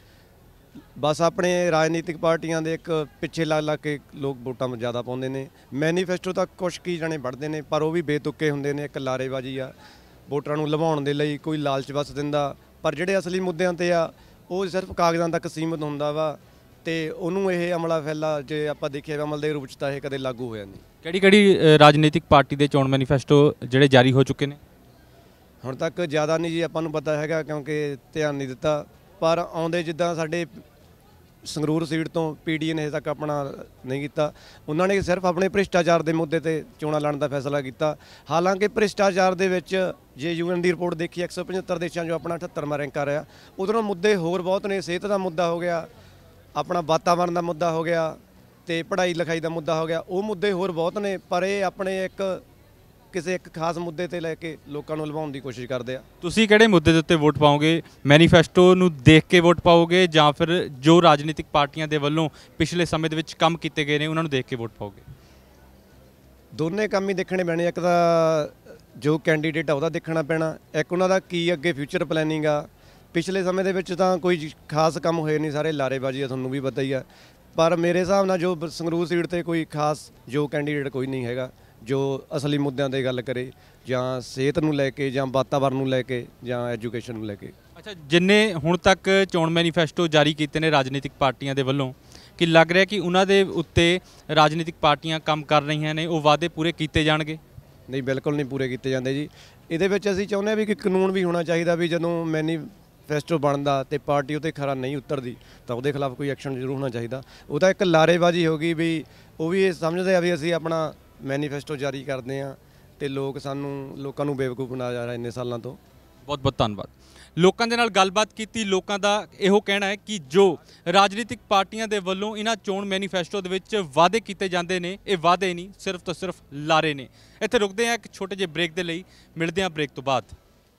ਬਸ ਆਪਣੇ ਰਾਜਨੀਤਿਕ ਪਾਰਟੀਆਂ ਦੇ ਇੱਕ ਪਿੱਛੇ ਲੱਗ ਲੱਗ ਕੇ ਲੋਕ ਵੋਟਾਂ ਜ਼ਿਆਦਾ ਪਾਉਂਦੇ ਨੇ। ਮੈਨੀਫੈਸਟੋ ਤਾਂ ਕੁਛ ਕੀ ਜਾਣੇ ਪੜ੍ਹਦੇ ਨੇ, ਪਰ ਉਹ ਵੀ ਬੇਤੁਕੇ ਹੁੰਦੇ ਨੇ, ਇੱਕ ਲਾਰੇਬਾਜ਼ੀ ਆ, ਵੋਟਰਾਂ ਨੂੰ ਲੁਭਾਉਣ ਦੇ ਲਈ ਕੋਈ ਲਾਲਚ ਬਸ ਦਿੰਦਾ, ਪਰ ਜਿਹੜੇ ਅਸਲੀ ਮੁੱਦਿਆਂ 'ਤੇ ਆ ਉਹ ਸਿਰਫ ਕਾਗਜ਼ਾਂ ਤੱਕ ਸੀਮਿਤ ਹੁੰਦਾ ਵਾ, ਤੇ ਉਹਨੂੰ ਇਹ ਅਮਲਾ ਫੈਲਾ ਜੇ ਆਪਾਂ ਦੇਖਿਆ ਅਮਲ ਦੇ ਰੂਪ 'ਚ ਤਾਂ ਇਹ ਕਦੇ ਲਾਗੂ ਹੋਇਆ ਨਹੀਂ। ਕਿਹੜੀ ਕਿਹੜੀ ਰਾਜਨੀਤਿਕ ਪਾਰਟੀ ਦੇ ਚੋਣ ਮੈਨੀਫੈਸਟੋ ਜਿਹੜੇ ਜਾਰੀ ਹੋ ਚੁੱਕੇ ਨੇ? ਹੁਣ ਤੱਕ ਜ਼ਿਆਦਾ ਨਹੀਂ ਜੀ ਆਪਾਂ ਨੂੰ ਪਤਾ ਹੈਗਾ, ਕਿਉਂਕਿ ਧਿਆਨ ਨਹੀਂ ਦਿੱਤਾ, ਪਰ ਆਉਂਦੇ ਜਿੱਦਾਂ ਸਾਡੇ ਸੰਗਰੂਰ ਸੀਟ ਤੋਂ ਪੀਡੀਏ ਨੇ ਹਜੇ ਤੱਕ ਆਪਣਾ ਨਹੀਂ ਕੀਤਾ, ਉਹਨਾਂ ਨੇ ਸਿਰਫ ਆਪਣੇ ਭ੍ਰਿਸ਼ਟਾਚਾਰ ਦੇ ਮੁੱਦੇ ਤੇ ਚੋਣਾਂ ਲੜਨ ਦਾ ਫੈਸਲਾ ਕੀਤਾ। ਹਾਲਾਂਕਿ ਭ੍ਰਿਸ਼ਟਾਚਾਰ ਦੇ ਵਿੱਚ ਜੇ ਯੂਐਨ ਦੀ ਰਿਪੋਰਟ ਦੇਖੀ, ਇੱਕ ਸੌ ਪਝੱਤਰ ਦੇਸ਼ਾਂ 'ਚੋਂ ਆਪਣਾ ਅਠੱਤਰਵਾਂ ਰੈਂਕ ਆ ਰਿਹਾ। ਉਧਰੋਂ ਮੁੱਦੇ ਹੋਰ ਬਹੁਤ ਨੇ, ਸਿਹਤ ਦਾ ਮੁੱਦਾ ਹੋ ਗਿਆ, ਆਪਣਾ ਵਾਤਾਵਰਨ ਦਾ ਮੁੱਦਾ ਹੋ ਗਿਆ, ਤੇ ਪੜ੍ਹਾਈ ਲਿਖਾਈ ਦਾ ਮੁੱਦਾ ਹੋ ਗਿਆ, ਉਹ ਮੁੱਦੇ ਹੋਰ ਬਹੁਤ ਨੇ, ਪਰ ਇਹ ਆਪਣੇ ਇੱਕ ਕਿਸੇ ਇੱਕ ਖਾਸ ਮੁੱਦੇ ਤੇ ਲੈ ਕੇ ਲੋਕਾਂ ਨੂੰ ਲਵਾਉਣ ਦੀ ਕੋਸ਼ਿਸ਼ ਕਰਦੇ ਆ। ਤੁਸੀਂ ਕਿਹੜੇ ਮੁੱਦੇ ਦੇ ਉੱਤੇ ਵੋਟ ਪਾਓਗੇ? ਮੈਨੀਫੈਸਟੋ ਨੂੰ ਦੇਖ ਕੇ ਵੋਟ ਪਾਓਗੇ ਜਾਂ ਫਿਰ ਜੋ ਰਾਜਨੀਤਿਕ ਪਾਰਟੀਆਂ ਦੇ ਵੱਲੋਂ ਪਿਛਲੇ ਸਮੇਂ ਦੇ ਵਿੱਚ ਕੰਮ ਕੀਤੇ ਗਏ ਨੇ ਉਹਨਾਂ ਨੂੰ ਦੇਖ ਕੇ ਵੋਟ ਪਾਓਗੇ? ਦੋਨੇ ਕੰਮ ਹੀ ਦੇਖਣੇ ਪੈਣੇ, ਇੱਕ ਤਾਂ ਜੋ ਕੈਂਡੀਡੇਟ ਆ ਉਹਦਾ ਦੇਖਣਾ ਪੈਣਾ, ਇੱਕ ਉਹਨਾਂ ਦਾ ਕੀ ਅੱਗੇ ਫਿਊਚਰ ਪਲੈਨਿੰਗ ਆ। ਪਿਛਲੇ ਸਮੇਂ ਦੇ ਵਿੱਚ ਤਾਂ ਕੋਈ ਖਾਸ ਕੰਮ ਹੋਏ ਨਹੀਂ, ਸਾਰੇ ਲਾਰੇਬਾਜ਼ੀ ਆ, ਤੁਹਾਨੂੰ ਵੀ ਪਤਾ ਹੀ ਆ, ਪਰ ਮੇਰੇ ਹਿਸਾਬ ਨਾਲ ਜੋ ਸੰਗਰੂਰ ਸੀਟ ਤੇ ਕੋਈ ਖਾਸ ਜੋ ਕੈਂਡੀਡੇਟ ਕੋਈ ਨਹੀਂ ਹੈਗਾ ਜੋ ਅਸਲੀ ਮੁੱਦਿਆਂ 'ਤੇ ਗੱਲ ਕਰੇ, ਜਾਂ ਸਿਹਤ ਨੂੰ ਲੈ ਕੇ, ਜਾਂ ਵਾਤਾਵਰਨ ਨੂੰ ਲੈ ਕੇ, ਜਾਂ ਐਜੂਕੇਸ਼ਨ ਨੂੰ ਲੈ ਕੇ। ਅੱਛਾ, ਜਿੰਨੇ ਹੁਣ ਤੱਕ ਚੋਣ ਮੈਨੀਫੈਸਟੋ ਜਾਰੀ ਕੀਤੇ ਨੇ ਰਾਜਨੀਤਿਕ ਪਾਰਟੀਆਂ ਦੇ ਵੱਲੋਂ, ਕਿ ਲੱਗ ਰਿਹਾ ਕਿ ਉਹਨਾਂ ਦੇ ਉੱਤੇ ਰਾਜਨੀਤਿਕ ਪਾਰਟੀਆਂ ਕੰਮ ਕਰ ਰਹੀਆਂ ਨੇ, ਉਹ ਵਾਅਦੇ ਪੂਰੇ ਕੀਤੇ ਜਾਣਗੇ? ਨਹੀਂ, ਬਿਲਕੁਲ ਨਹੀਂ ਪੂਰੇ ਕੀਤੇ ਜਾਂਦੇ ਜੀ। ਇਹਦੇ ਵਿੱਚ ਅਸੀਂ ਚਾਹੁੰਦੇ ਹਾਂ ਵੀ ਕਿ ਕਾਨੂੰਨ ਵੀ ਹੋਣਾ ਚਾਹੀਦਾ ਵੀ ਜਦੋਂ ਮੈਨੀਫੈਸਟੋ ਬਣਦਾ ਤੇ ਪਾਰਟੀ ਉੱਤੇ ਖਰਾ ਨਹੀਂ ਉਤਰਦੀ ਤਾਂ ਉਹਦੇ ਖਿਲਾਫ ਕੋਈ ਐਕਸ਼ਨ ਜ਼ਰੂਰ ਹੋਣਾ ਚਾਹੀਦਾ। ਉਹ ਤਾਂ ਇੱਕ ਲਾਰੇਬਾਜ਼ੀ ਹੋ ਗਈ ਵੀ ਉਹ ਵੀ ਇਹ ਸਮਝਦੇ ਆ ਵੀ ਅਸੀਂ ਆਪਣਾ ਮੈਨੀਫੈਸਟੋ ਜਾਰੀ ਕਰਦੇ ਹਾਂ ਤੇ ਲੋਕ ਸਾਨੂੰ ਲੋਕਾਂ ਨੂੰ ਬੇਵਕੂਫ ਬਣਾ ਜਾ ਰਿਹਾ ਇੰਨੇ ਸਾਲਾਂ ਤੋਂ। ਬਹੁਤ ਬਹੁਤ ਧੰਨਵਾਦ। ਲੋਕਾਂ ਦੇ ਨਾਲ ਗੱਲਬਾਤ ਕੀਤੀ, ਲੋਕਾਂ ਦਾ ਇਹੋ ਕਹਿਣਾ ਹੈ ਕਿ ਜੋ ਰਾਜਨੀਤਿਕ ਪਾਰਟੀਆਂ ਦੇ ਵੱਲੋਂ ਇਹਨਾਂ ਚੋਣ ਮੈਨੀਫੈਸਟੋ ਦੇ ਵਿੱਚ ਵਾਅਦੇ ਕੀਤੇ ਜਾਂਦੇ ਨੇ, ਇਹ ਵਾਅਦੇ ਨਹੀਂ, ਸਿਰਫ ਤੋਂ ਸਿਰਫ ਲਾਰੇ ਨੇ। ਇੱਥੇ ਰੁਕਦੇ ਹਾਂ ਇੱਕ ਛੋਟੇ ਜਿਹੇ ਬ੍ਰੇਕ ਦੇ ਲਈ, ਮਿਲਦੇ ਹਾਂ ਬ੍ਰੇਕ ਤੋਂ ਬਾਅਦ।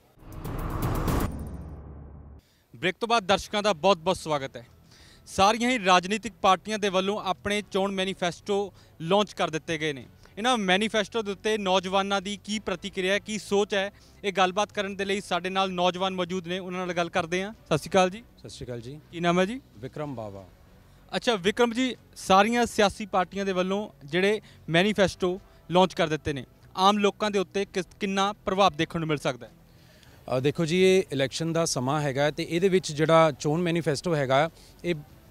ਬ੍ਰੇਕ ਤੋਂ ਬਾਅਦ ਦਰਸ਼ਕਾਂ ਦਾ ਬਹੁਤ ਬਹੁਤ ਸਵਾਗਤ ਹੈ। ਸਾਰੀਆਂ ਹੀ ਰਾਜਨੀਤਿਕ ਪਾਰਟੀਆਂ ਦੇ ਵੱਲੋਂ ਆਪਣੇ ਚੋਣ ਮੈਨੀਫੈਸਟੋ ਲਾਂਚ ਕਰ ਦਿੱਤੇ ਗਏ ਨੇ। ਇਹਨਾਂ ਮੈਨੀਫੈਸਟੋ ਦੇ ਉੱਤੇ ਨੌਜਵਾਨਾਂ ਦੀ ਕੀ ਪ੍ਰਤੀਕਿਰਿਆ ਹੈ, ਕੀ ਸੋਚ ਹੈ, ਇਹ ਗੱਲਬਾਤ ਕਰਨ ਦੇ ਲਈ ਸਾਡੇ ਨਾਲ ਨੌਜਵਾਨ ਮੌਜੂਦ ਨੇ, ਉਹਨਾਂ ਨਾਲ ਗੱਲ ਕਰਦੇ ਹਾਂ। ਸਤਿ ਸ਼੍ਰੀ ਅਕਾਲ ਜੀ। ਸਤਿ ਸ਼੍ਰੀ ਅਕਾਲ ਜੀ। ਕੀ ਨਾਮ ਹੈ ਜੀ? ਵਿਕਰਮ ਬਾਵਾ। ਅੱਛਾ ਵਿਕਰਮ ਜੀ, ਸਾਰੀਆਂ ਸਿਆਸੀ ਪਾਰਟੀਆਂ ਦੇ ਵੱਲੋਂ ਜਿਹੜੇ ਮੈਨੀਫੈਸਟੋ ਲਾਂਚ ਕਰ ਦਿੱਤੇ ਨੇ, ਆਮ ਲੋਕਾਂ ਦੇ ਉੱਤੇ ਕਿੰਨਾ ਪ੍ਰਭਾਵ ਦੇਖਣ ਨੂੰ ਮਿਲ ਸਕਦਾ ਹੈ? ਦੇਖੋ ਜੀ, ਇਹ ਇਲੈਕਸ਼ਨ ਦਾ ਸਮਾਂ ਹੈਗਾ ਤੇ ਇਹਦੇ ਵਿੱਚ ਜਿਹੜਾ ਚੋਣ ਮੈਨੀਫੈਸਟੋ ਹੈਗਾ ਇਹ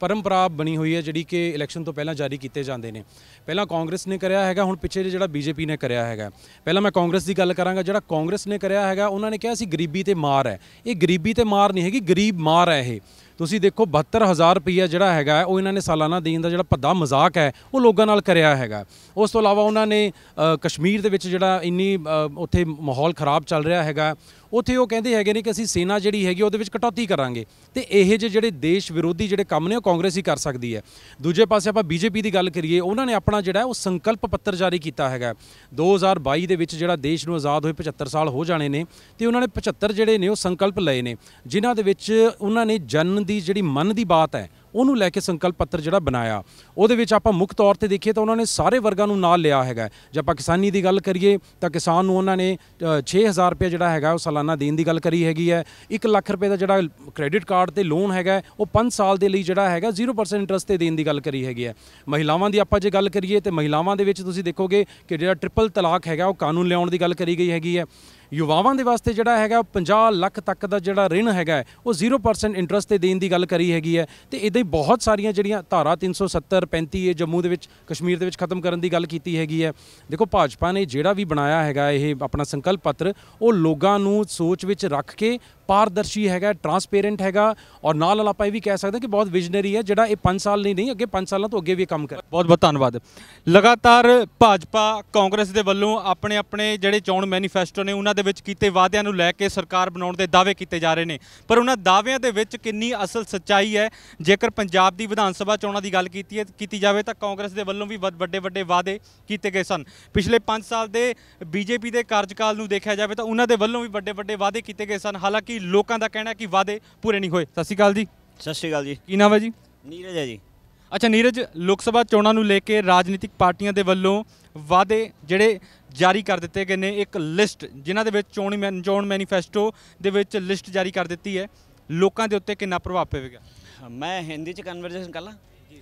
ਪਰੰਪਰਾ ਬਣੀ ਹੋਈ ਹੈ ਜਿਹੜੀ ਕਿ ਇਲੈਕਸ਼ਨ ਤੋਂ ਪਹਿਲਾਂ ਜਾਰੀ ਕੀਤੇ ਜਾਂਦੇ ਨੇ। ਪਹਿਲਾਂ ਕਾਂਗਰਸ ਨੇ ਕਰਿਆ ਹੈਗਾ, ਹੁਣ ਪਿੱਛੇ ਜਿਹੜਾ ਬੀਜੇਪੀ ਨੇ ਕਰਿਆ ਹੈਗਾ। ਪਹਿਲਾਂ ਮੈਂ ਕਾਂਗਰਸ ਦੀ ਗੱਲ ਕਰਾਂਗਾ। ਜਿਹੜਾ ਕਾਂਗਰਸ ਨੇ ਕਰਿਆ ਹੈਗਾ, ਉਹਨਾਂ ਨੇ ਕਿਹਾ ਸੀ ਗਰੀਬੀ ਤੇ ਮਾਰ ਹੈ। ਇਹ ਗਰੀਬੀ ਤੇ ਮਾਰ ਨਹੀਂ ਹੈਗੀ, ਗਰੀਬ ਮਾਰ ਹੈ ਇਹ। ਤੁਸੀਂ ਦੇਖੋ ਬਹੱਤਰ ਹਜ਼ਾਰ ਰੁਪਈਆ ਜਿਹੜਾ ਹੈਗਾ ਉਹ ਇਹਨਾਂ ਨੇ ਸਾਲਾਨਾ ਦੇਣ ਦਾ ਜਿਹੜਾ ਭੱਦਾ ਮਜ਼ਾਕ ਹੈ ਉਹ ਲੋਕਾਂ ਨਾਲ ਕਰਿਆ ਹੈਗਾ। ਉਸ ਤੋਂ ਇਲਾਵਾ ਉਹਨਾਂ ਨੇ ਕਸ਼ਮੀਰ ਦੇ ਵਿੱਚ ਜਿਹੜਾ ਇੰਨੀ ਉੱਥੇ ਮਾਹੌਲ ਖਰਾਬ ਚੱਲ ਰਿਹਾ ਹੈਗਾ, ਉੱਥੇ ਉਹ ਕਹਿੰਦੇ ਹੈਗੇ ਨੇ ਕਿ ਅਸੀਂ ਸੈਨਾ ਜਿਹੜੀ ਹੈਗੀ ਉਹਦੇ ਵਿੱਚ ਕਟੌਤੀ ਕਰਾਂਗੇ। ਤੇ ਇਹ ਜਿਹੇ ਜਿਹੜੇ ਦੇਸ਼ ਵਿਰੋਧੀ ਜਿਹੜੇ ਕੰਮ ਨੇ ਉਹ ਕਾਂਗਰਸ ਹੀ ਕਰ ਸਕਦੀ ਹੈ। ਦੂਜੇ ਪਾਸੇ ਆਪਾਂ ਬੀਜੇਪੀ ਦੀ ਗੱਲ ਕਰੀਏ, ਉਹਨਾਂ ਨੇ ਆਪਣਾ ਜਿਹੜਾ ਉਹ ਸੰਕਲਪ ਪੱਤਰ ਜਾਰੀ ਕੀਤਾ ਹੈਗਾ। ਦੋ ਹਜ਼ਾਰ ਬਾਈ ਦੇ ਵਿੱਚ ਜਿਹੜਾ ਦੇਸ਼ ਨੂੰ ਆਜ਼ਾਦ ਹੋਏ ਪਝੱਤਰ ਸਾਲ ਹੋ ਜਾਣੇ ਨੇ, ਤੇ ਉਹਨਾਂ ਨੇ ਪਝੱਤਰ ਜਿਹੜੇ ਨੇ ਉਹ ਸੰਕਲਪ ਲਏ ਨੇ, ਜਿਨ੍ਹਾਂ ਦੇ ਵਿੱਚ ਉਹਨਾਂ ਨੇ ਜਨ ਦੀ ਜਿਹੜੀ ਮਨ ਦੀ ਬਾਤ ਹੈ ਉਹਨੂੰ ਲੈ ਕੇ ਸੰਕਲਪ ਪੱਤਰ ਜਿਹੜਾ ਬਣਾਇਆ। ਉਹਦੇ ਵਿੱਚ ਆਪਾਂ ਮੁੱਖ ਤੌਰ ਤੇ ਦੇਖੀਏ ਤਾਂ ਉਹਨਾਂ ਨੇ ਸਾਰੇ ਵਰਗਾਂ ਨੂੰ ਨਾਲ ਲਿਆ ਹੈਗਾ। ਜੇ ਆਪਾਂ ਕਿਸਾਨੀ ਦੀ ਗੱਲ ਕਰੀਏ ਤਾਂ ਕਿਸਾਨ ਨੂੰ ਉਹਨਾਂ ਨੇ ਛੇ ਹਜ਼ਾਰ ਰੁਪਏ ਜਿਹੜਾ ਹੈਗਾ ਉਹ ਸਾਲਾਨਾ ਦੇਣ ਦੀ ਗੱਲ ਕਰੀ ਹੈਗੀ ਹੈ। ਇੱਕ ਲੱਖ ਰੁਪਏ ਦਾ ਜਿਹੜਾ ਕ੍ਰੈਡਿਟ ਕਾਰਡ ਤੇ ਲੋਨ ਹੈਗਾ ਉਹ ਪੰਜ ਸਾਲ ਦੇ ਲਈ ਜਿਹੜਾ ਹੈਗਾ ਜ਼ੀਰੋ ਪਰਸੈਂਟ ਇੰਟਰਸਟ ਤੇ ਦੇਣ ਦੀ ਗੱਲ ਕਰੀ ਹੈਗੀ ਹੈ। ਮਹਿਲਾਵਾਂ ਦੀ ਆਪਾਂ ਜੇ ਗੱਲ ਕਰੀਏ ਤੇ ਮਹਿਲਾਵਾਂ ਦੇ ਵਿੱਚ ਤੁਸੀਂ ਦੇਖੋਗੇ ਕਿ ਜਿਹੜਾ ਟ੍ਰਿਪਲ ਤਲਾਕ ਹੈਗਾ ਉਹ ਕਾਨੂੰਨ ਲਿਆਉਣ ਦੀ ਗੱਲ ਕਰੀ ਗਈ ਹੈਗੀ ਹੈ। ਯੁਵਾਵਾਂ ਦੇ ਵਾਸਤੇ ਜਿਹੜਾ ਹੈਗਾ ਪੰਜਾਹ ਲੱਖ ਤੱਕ ਦਾ ਜਿਹੜਾ ਰਿਣ ਹੈਗਾ ਉਹ ਜ਼ੀਰੋ ਪਰਸੈਂਟ ਇੰਟਰਸਟ ਤੇ ਦੇਣ ਦੀ ਗੱਲ ਕਰੀ ਹੈਗੀ ਹੈ। ਤੇ ਇੱਦਾਂ ਹੀ ਬਹੁਤ ਸਾਰੀਆਂ ਜਿਹੜੀਆਂ ਧਾਰਾ ਤਿੰਨ ਸੌ ਸੱਤਰ ਪੈਂਤੀ ਇਹ ਜੰਮੂ ਦੇ ਵਿੱਚ ਕਸ਼ਮੀਰ ਦੇ ਵਿੱਚ ਖਤਮ ਕਰਨ ਦੀ ਗੱਲ ਕੀਤੀ ਹੈਗੀ ਹੈ। ਦੇਖੋ ਭਾਜਪਾ ਨੇ ਜਿਹੜਾ ਵੀ ਬਣਾਇਆ ਹੈਗਾ ਇਹ ਆਪਣਾ ਸੰਕਲਪ ਪੱਤਰ, ਉਹ ਲੋਕਾਂ ਨੂੰ ਸੋਚ ਵਿੱਚ ਰੱਖ ਕੇ ਪਾਰਦਰਸ਼ੀ ਹੈਗਾ, ਟਰਾਂਸਪੇਰੈਂਟ ਹੈਗਾ, ਔਰ ਨਾਲ ਨਾਲ ਆਪਾਂ ਇਹ ਵੀ ਕਹਿ ਸਕਦੇ ਕਿ ਬਹੁਤ ਵਿਜ਼ਨਰੀ ਹੈ, ਜਿਹੜਾ ਇਹ ਪੰਜ ਸਾਲ ਨਹੀਂ ਨਹੀਂ ਅੱਗੇ ਪੰਜ ਸਾਲਾਂ ਤੋਂ ਅੱਗੇ ਵੀ ਕੰਮ ਕਰ। ਬਹੁਤ ਬਹੁਤ ਧੰਨਵਾਦ। ਲਗਾਤਾਰ ਭਾਜਪਾ ਕਾਂਗਰਸ ਦੇ ਵੱਲੋਂ ਆਪਣੇ ਆਪਣੇ ਜਿਹੜੇ ਚੋਣ ਮੈਨੀਫੈਸਟੋ ਨੇ ਉਹਨਾਂ ਦੇ ਵਿੱਚ ਕੀਤੇ ਵਾਅਦਿਆਂ ਨੂੰ ਲੈ ਕੇ ਸਰਕਾਰ ਬਣਾਉਣ ਦੇ ਦਾਅਵੇ ਕੀਤੇ ਜਾ ਰਹੇ ਨੇ, ਪਰ ਉਹਨਾਂ ਦਾਅਵਿਆਂ ਦੇ ਵਿੱਚ ਕਿੰਨੀ ਅਸਲ ਸੱਚਾਈ ਹੈ? ਜੇਕਰ ਪੰਜਾਬ ਦੀ ਵਿਧਾਨ ਸਭਾ ਚੋਣਾਂ ਦੀ ਗੱਲ ਕੀਤੀ ਹੈ ਕੀਤੀ ਜਾਵੇ ਤਾਂ ਕਾਂਗਰਸ ਦੇ ਵੱਲੋਂ ਵੀ ਵੱਡੇ ਵੱਡੇ ਵਾਅਦੇ ਕੀਤੇ ਗਏ ਸਨ। ਪਿਛਲੇ ਪੰਜ ਸਾਲ ਦੇ ਬੀਜੇਪੀ ਦੇ ਕਾਰਜਕਾਲ ਨੂੰ ਦੇਖਿਆ ਜਾਵੇ ਤਾਂ ਉਹਨਾਂ ਦੇ ਵੱਲੋਂ ਵੀ ਵੱਡੇ ਵੱਡੇ ਵਾਅਦੇ ਕੀਤੇ ਗਏ ਸਨ। ਹਾਲਾਂਕਿ ਲੋਕਾਂ ਦਾ ਕਹਿਣਾ ਕਿ ਵਾਅਦੇ ਪੂਰੇ ਨਹੀਂ ਹੋਏ। ਸਤਿ ਸ਼੍ਰੀ ਅਕਾਲ ਜੀ। ਸਤਿ ਸ਼੍ਰੀ ਅਕਾਲ ਜੀ। ਕੀ ਨਾਮ ਹੈ ਜੀ? ਨੀਰਜ ਹੈ ਜੀ। ਅੱਛਾ ਨੀਰਜ, ਲੋਕ ਸਭਾ ਚੋਣਾਂ ਨੂੰ ਲੈ ਕੇ ਰਾਜਨੀਤਿਕ ਪਾਰਟੀਆਂ ਦੇ ਵੱਲੋਂ ਵਾਅਦੇ ਜਿਹੜੇ ਜਾਰੀ ਕਰ ਦਿੱਤੇ ਗਏ ਨੇ, ਇੱਕ ਲਿਸਟ ਜਿਨ੍ਹਾਂ ਦੇ ਵਿੱਚ ਚੋਣ ਮੈਨ ਚੋਣ ਮੈਨੀਫੈਸਟੋ ਦੇ ਵਿੱਚ ਲਿਸਟ ਜਾਰੀ ਕਰ ਦਿੱਤੀ ਹੈ, ਲੋਕਾਂ ਦੇ ਉੱਤੇ ਕਿੰਨਾ ਪ੍ਰਭਾਵ ਪਵੇਗਾ? मैं हिंदी से कन्वर्सेशन कर ला।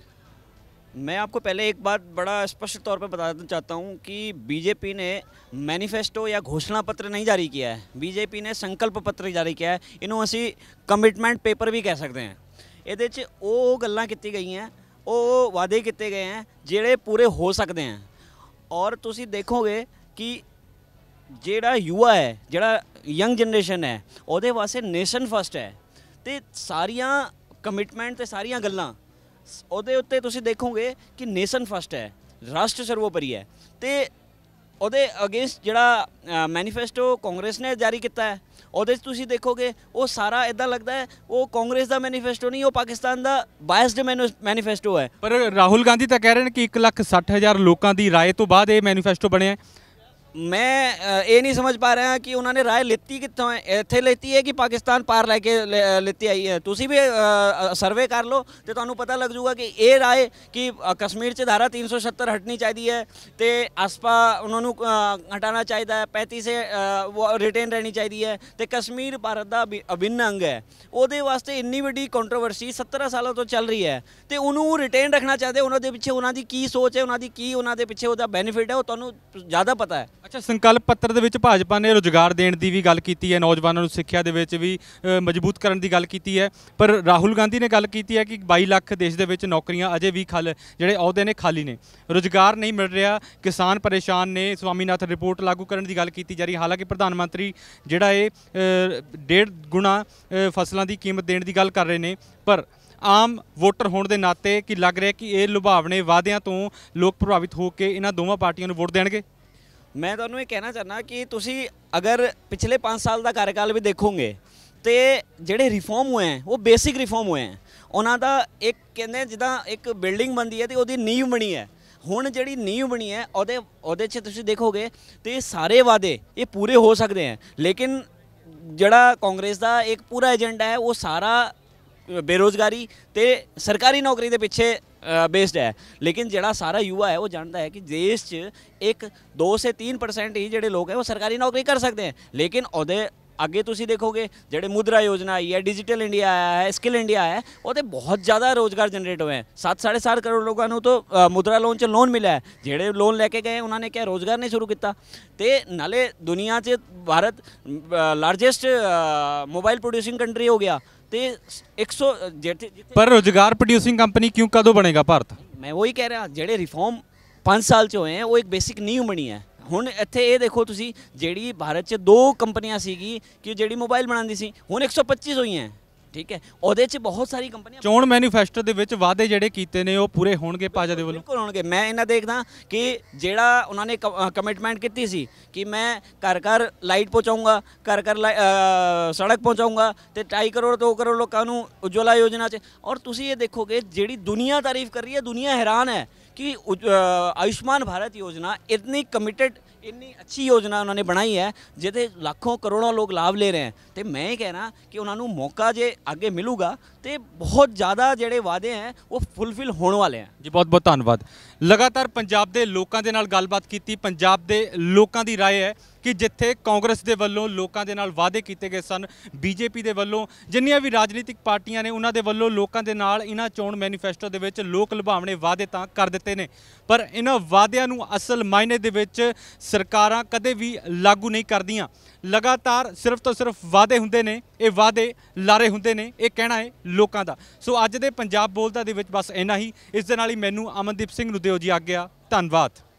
मैं आपको पहले एक बात बड़ा स्पष्ट तौर पर बताना चाहता हूँ कि बीजेपी ने मैनिफेस्टो या घोषणा पत्र नहीं जारी किया है, बीजेपी ने संकल्प पत्र जारी किया है। इन्हों असी कमिटमेंट पेपर भी कह सकते हैं। ਇਹਦੇ 'ਚ ਉਹ ਗੱਲਾਂ ਕੀਤੀ ਗਈਆਂ, ਉਹ ਵਾਅਦੇ ਕੀਤੇ ਗਏ हैं ਜਿਹੜੇ ਪੂਰੇ ਹੋ ਸਕਦੇ हैं। ਔਰ ਤੁਸੀਂ ਦੇਖੋਗੇ ਕਿ ਜਿਹੜਾ ਯੁਵਾ ਹੈ, ਜਿਹੜਾ ਯੰਗ ਜਨਰੇਸ਼ਨ ਹੈ, ਉਹਦੇ ਵਾਸਤੇ ਨੇਸ਼ਨ ਫਸਟ ਹੈ ਤੇ ਸਾਰੀਆਂ ਕਮਿਟਮੈਂਟ ਤੇ ਸਾਰੀਆਂ ਗੱਲਾਂ ਉਹਦੇ ਉੱਤੇ ਤੁਸੀਂ ਦੇਖੋਗੇ ਕਿ ਨੇਸ਼ਨ ਫਸਟ ਹੈ, ਰਾਸ਼ਟਰ ਸਰਵੋਪਰੀ ਹੈ। ਤੇ ਉਹਦੇ ਅਗੇਂਸਟ ਜਿਹੜਾ ਮੈਨੀਫੈਸਟੋ ਕਾਂਗਰਸ ਨੇ ਜਾਰੀ ਕੀਤਾ ਹੈ, ਉਹਦੇ 'ਚ ਤੁਸੀਂ ਦੇਖੋਗੇ ਉਹ ਸਾਰਾ ਇੱਦਾਂ ਲੱਗਦਾ ਹੈ ਉਹ ਕਾਂਗਰਸ ਦਾ ਮੈਨੀਫੈਸਟੋ ਨਹੀਂ, ਉਹ ਪਾਕਿਸਤਾਨ ਦਾ ਬਾਇਸਡ ਮੈਨੀਫੈਸਟੋ ਹੈ। ਪਰ ਰਾਹੁਲ ਗਾਂਧੀ ਤਾਂ ਕਹਿ ਰਹੇ ਨੇ ਕਿ ਇੱਕ ਲੱਖ ਸੱਠ ਹਜ਼ਾਰ ਲੋਕਾਂ ਦੀ ਰਾਏ ਤੋਂ ਬਾਅਦ ਇਹ ਮੈਨੀਫੈਸਟੋ ਬਣਿਆ। ਮੈਂ ਇਹ ਨਹੀਂ ਸਮਝ ਪਾ ਰਿਹਾ ਕਿ ਉਹਨਾਂ ਨੇ ਰਾਏ ਲਿੱਤੀ ਕਿੱਥੋਂ ਹੈ, ਇੱਥੇ ਲਿੱਤੀ ਹੈ ਕਿ ਪਾਕਿਸਤਾਨ ਪਾਰ ਲੈ ਕੇ ਲਿੱਤੀ ਆਈ ਹੈ। ਤੁਸੀਂ ਵੀ ਸਰਵੇ ਕਰ ਲਓ ਤੇ ਤੁਹਾਨੂੰ ਪਤਾ ਲੱਗ ਜਾਊਗਾ ਕਿ ਇਹ ਰਾਏ ਕਿ ਕਸ਼ਮੀਰ 'ਚ ਧਾਰਾ तीन सौ सत्तर ਹਟਣੀ ਚਾਹੀਦੀ ਹੈ ਤੇ ਆਸਪਾ ਉਹਨਾਂ ਨੂੰ ਹਟਾਉਣਾ ਚਾਹੀਦਾ ਹੈ, पैंतीस ਸੇ ਰਿਟੇਨ ਰਹਿਣੀ ਚਾਹੀਦੀ ਹੈ ਤੇ ਕਸ਼ਮੀਰ ਭਾਰਤ ਦਾ ਅਭਿੰਨ ਅੰਗ ਹੈ। ਉਹਦੇ ਵਾਸਤੇ ਇੰਨੀ ਵੱਡੀ ਕੰਟਰੋਵਰਸੀ ਸੱਤਰ ਸਾਲਾਂ ਤੋਂ ਚੱਲ ਰਹੀ ਹੈ ਤੇ ਉਹਨੂੰ ਰਿਟੇਨ ਰੱਖਣਾ ਚਾਹਦੇ। ਉਹਨਾਂ ਦੇ ਪਿੱਛੇ ਉਹਨਾਂ ਦੀ ਕੀ ਸੋਚ ਹੈ, ਉਹਨਾਂ ਦੀ ਕੀ ਉਹਨਾਂ ਦੇ ਪਿੱਛੇ ਉਹਦਾ ਬੈਨੀਫਿਟ ਹੈ, ਉਹ ਤੁਹਾਨੂੰ ਜ਼ਿਆਦਾ ਪਤਾ ਹੈ। ਅੱਛਾ, ਸੰਕਲਪ ਪੱਤਰ ਦੇ ਵਿੱਚ ਭਾਜਪਾ ਨੇ ਰੁਜ਼ਗਾਰ ਦੇਣ ਦੀ ਵੀ ਗੱਲ ਕੀਤੀ ਹੈ, ਨੌਜਵਾਨਾਂ ਨੂੰ ਸਿੱਖਿਆ ਦੇ ਵਿੱਚ ਵੀ ਮਜ਼ਬੂਤ ਕਰਨ ਦੀ ਗੱਲ ਕੀਤੀ ਹੈ, ਪਰ ਰਾਹੁਲ ਗਾਂਧੀ ਨੇ ਗੱਲ ਕੀਤੀ ਹੈ ਕਿ ਬਾਈ ਲੱਖ ਦੇਸ਼ ਦੇ ਵਿੱਚ ਨੌਕਰੀਆਂ ਅਜੇ ਵੀ ਖਾਲ ਜਿਹੜੇ ਅਹੁਦੇ ਨੇ ਖਾਲੀ ਨੇ, ਰੁਜ਼ਗਾਰ ਨਹੀਂ ਮਿਲ ਰਿਹਾ, ਕਿਸਾਨ ਪਰੇਸ਼ਾਨ ਨੇ। ਸਵਾਮੀਨਾਥਨ ਰਿਪੋਰਟ ਲਾਗੂ ਕਰਨ ਦੀ ਗੱਲ ਕੀਤੀ ਜਾ ਰਹੀ। ਹਾਲਾਂਕਿ ਪ੍ਰਧਾਨ ਮੰਤਰੀ ਜਿਹੜਾ ਇਹ ਡੇਢ ਗੁਣਾ ਫਸਲਾਂ ਦੀ ਕੀਮਤ ਦੇਣ ਦੀ ਗੱਲ ਕਰ ਰਹੇ ਨੇ, ਪਰ ਆਮ ਵੋਟਰ ਹੋਣ ਦੇ ਨਾਤੇ ਕੀ ਲੱਗ ਰਿਹਾ ਕਿ ਇਹ ਲੁਭਾਵਣੇ ਵਾਅਦਿਆਂ ਤੋਂ ਲੋਕ ਪ੍ਰਭਾਵਿਤ ਹੋ ਕੇ ਇਹਨਾਂ ਦੋਵਾਂ ਪਾਰਟੀਆਂ ਨੂੰ ਵੋਟ ਦੇਣਗੇ? ਮੈਂ ਤੁਹਾਨੂੰ ਇਹ ਕਹਿਣਾ ਚਾਹੁੰਦਾ ਕਿ ਤੁਸੀਂ ਅਗਰ ਪਿਛਲੇ पाँच ਸਾਲ ਦਾ ਕਾਰਜਕਾਲ ਵੀ ਦੇਖੋਗੇ ਤੇ ਜਿਹੜੇ ਰਿਫਾਰਮ ਹੋਏ ਹੈ ਉਹ ਬੇਸਿਕ ਰਿਫਾਰਮ ਹੋਏ ਹੈ। ਉਹਨਾਂ ਦਾ ਇੱਕ ਕਹਿੰਦੇ ਜਿੱਦਾਂ ਇੱਕ ਬਿਲਡਿੰਗ ਬਣਦੀ ਹੈ ਤੇ ਉਹਦੀ ਨੀਂਹ ਬਣੀ ਹੈ, ਹੁਣ ਜਿਹੜੀ ਨੀਂਹ ਬਣੀ ਹੈ ਉਹਦੇ ਉਹਦੇ 'ਚ ਤੁਸੀਂ ਦੇਖੋਗੇ ਤੇ ਸਾਰੇ ਵਾਅਦੇ ਇਹ ਪੂਰੇ ਹੋ ਸਕਦੇ ਹੈ। ਲੇਕਿਨ ਜਿਹੜਾ ਕਾਂਗਰਸ ਦਾ ਇੱਕ ਪੂਰਾ ਏਜੰਡਾ ਹੈ ਉਹ ਸਾਰਾ ਬੇਰੁਜ਼ਗਾਰੀ ਤੇ ਸਰਕਾਰੀ ਨੌਕਰੀ ਦੇ ਪਿੱਛੇ बेस्ड है। लेकिन ਜਿਹੜਾ ਸਾਰਾ युवा है वो जानता है कि देश 'ਚ एक दो से तीन परसेंट ही ਜਿਹੜੇ ਲੋਕ है वो सरकारी नौकरी कर सकते हैं। लेकिन ਉਹਦੇ ਅੱਗੇ ਤੁਸੀਂ ਦੇਖੋਗੇ ਜਿਹੜੇ ਮੁद्रा योजना आई है, डिजिटल इंडिया आया है, स्किल इंडिया आया है, वो तो बहुत ज़्यादा रोजगार जनरेट हुए हैं। सात साढ़े सात करोड़ लोगों को तो अ, मुद्रा लोन च लोन मिला है। ਜਿਹੜੇ ਲੋਨ ਲੈ ਕੇ ਗਏ ਉਹਨਾਂ ਨੇ ਕਿਆ ਰੋਜ਼ਗਾਰ ਨਹੀਂ ਸ਼ੁਰੂ ਕੀਤਾ। ਤੇ ਨਾਲੇ ਦੁਨੀਆ 'ਚ Bharat largest mobile producing country ਹੋ ਗਿਆ। ਤੇ ਇੱਕ ਸੌ ਜਿੱਥੇ ਪਰ ਰੋਜ਼ਗਾਰ ਪ੍ਰੋਡਿਊਸਿੰਗ ਕੰਪਨੀ ਕਿਉਂ ਕਦੋਂ ਬਣੇਗਾ ਭਾਰਤ? ਮੈਂ ਉਹੀ ਕਹਿ ਰਿਹਾ, ਜਿਹੜੇ ਰਿਫਾਰਮ ਪੰਜ ਸਾਲ 'ਚ ਹੋਏ ਹੈ ਉਹ ਇੱਕ ਬੇਸਿਕ ਨੀਂਹ ਬਣੀ ਹੈ। ਹੁਣ ਇੱਥੇ ਇਹ ਦੇਖੋ ਤੁਸੀਂ, ਜਿਹੜੀ ਭਾਰਤ 'ਚ ਦੋ ਕੰਪਨੀਆਂ ਸੀਗੀ ਕਿ ਜਿਹੜੀ ਮੋਬਾਈਲ ਬਣਾਉਂਦੀ ਸੀ, ਹੁਣ ਇੱਕ ਸੌ ਪੱਚੀ ਹੋਈਆਂ। ਠੀਕ ਹੈ, ਉਹਦੇ 'ਚ ਬਹੁਤ ਸਾਰੀ ਕੰਪਨੀਆਂ ਚੋਣ ਮੈਨੀਫੈਸਟੋ ਦੇ ਵਿੱਚ ਵਾਅਦੇ ਜਿਹੜੇ ਕੀਤੇ ਨੇ ਉਹ ਪੂਰੇ ਹੋਣਗੇ ਭਾਜਪਾ ਦੇ ਵੱਲੋਂ? ਬਿਲਕੁਲ ਹੋਣਗੇ। ਮੈਂ ਇਹਨਾਂ ਦੇਖਦਾ ਕਿ ਜਿਹੜਾ ਉਹਨਾਂ ਨੇ ਕਮਿਟਮੈਂਟ ਕੀਤੀ ਸੀ ਕਿ ਮੈਂ ਘਰ ਘਰ ਲਾਈਟ ਪਹੁੰਚਾਊਂਗਾ, ਘਰ ਘਰ ਸੜਕ ਪਹੁੰਚਾਊਂਗਾ ਤੇ ਢਾਈ ਕਰੋੜ ਦੋ ਕਰੋੜ ਲੋਕਾਂ ਨੂੰ ਉਜਵਲਾ ਯੋਜਨਾ 'ਚ। ਔਰ ਤੁਸੀਂ ਇਹ ਦੇਖੋਗੇ ਜਿਹੜੀ ਦੁਨੀਆ ਤਾਰੀਫ ਕਰ ਰਹੀ ਹੈ, ਦੁਨੀਆ ਹੈਰਾਨ है कि आयुष्मान भारत योजना इतनी कमिटेड, इतनी अच्छी योजना उन्होंने बनाई है जिसे लाखों करोड़ों लोग लाभ ले रहे हैं। तो मैं ये कहना कि उन्होंने मौका जे आगे मिलूगा तो बहुत ज़्यादा ਜਿਹੜੇ वादे हैं वो फुलफिल होने वाले हैं। ਜੀ ਬਹੁਤ ਬਹੁਤ ਧੰਨਵਾਦ। ਲਗਾਤਾਰ ਪੰਜਾਬ ਦੇ ਲੋਕਾਂ ਦੇ ਨਾਲ ਗੱਲਬਾਤ ਕੀਤੀ। ਪੰਜਾਬ ਦੇ ਲੋਕਾਂ ਦੀ ਰਾਏ ਹੈ ਕਿ ਜਿੱਥੇ ਕਾਂਗਰਸ ਦੇ ਵੱਲੋਂ ਲੋਕਾਂ ਦੇ ਨਾਲ ਵਾਅਦੇ ਕੀਤੇ ਗਏ ਸਨ, ਬੀਜੇਪੀ ਦੇ ਵੱਲੋਂ ਜਿੰਨੀਆਂ ਵੀ ਰਾਜਨੀਤਿਕ ਪਾਰਟੀਆਂ ਨੇ ਉਹਨਾਂ ਦੇ ਵੱਲੋਂ ਲੋਕਾਂ ਦੇ ਨਾਲ ਇਹਨਾਂ ਚੋਣ ਮੈਨੀਫੈਸਟੋ ਦੇ ਵਿੱਚ ਲੋਕ ਲੁਭਾਵਣੇ ਵਾਅਦੇ ਤਾਂ ਕਰ ਦਿੱਤੇ ਨੇ, ਪਰ ਇਹਨਾਂ ਵਾਅਦਿਆਂ ਨੂੰ ਅਸਲ ਮਾਇਨੇ ਦੇ ਵਿੱਚ ਸਰਕਾਰਾਂ ਕਦੇ ਵੀ ਲਾਗੂ ਨਹੀਂ ਕਰਦੀਆਂ। ਲਗਾਤਾਰ ਸਿਰਫ ਤੋਂ ਸਿਰਫ ਵਾਅਦੇ ਹੁੰਦੇ ਨੇ, ਇਹ ਵਾਅਦੇ ਲਾਰੇ ਹੁੰਦੇ ਨੇ, ਇਹ ਕਹਿਣਾ ਹੈ ਲੋਕਾਂ ਦਾ। ਸੋ ਅੱਜ ਦੇ ਪੰਜਾਬ ਬੋਲਦਾ ਦੇ ਵਿੱਚ ਬਸ ਇੰਨਾ ਹੀ। ਇਸ ਦੇ ਨਾਲ ਹੀ ਮੈਨੂੰ ਅਮਨਦੀਪ ਸਿੰਘ ਨੂੰ ਦਿਓ ਜੀ ਆਗਿਆ। ਧੰਨਵਾਦ।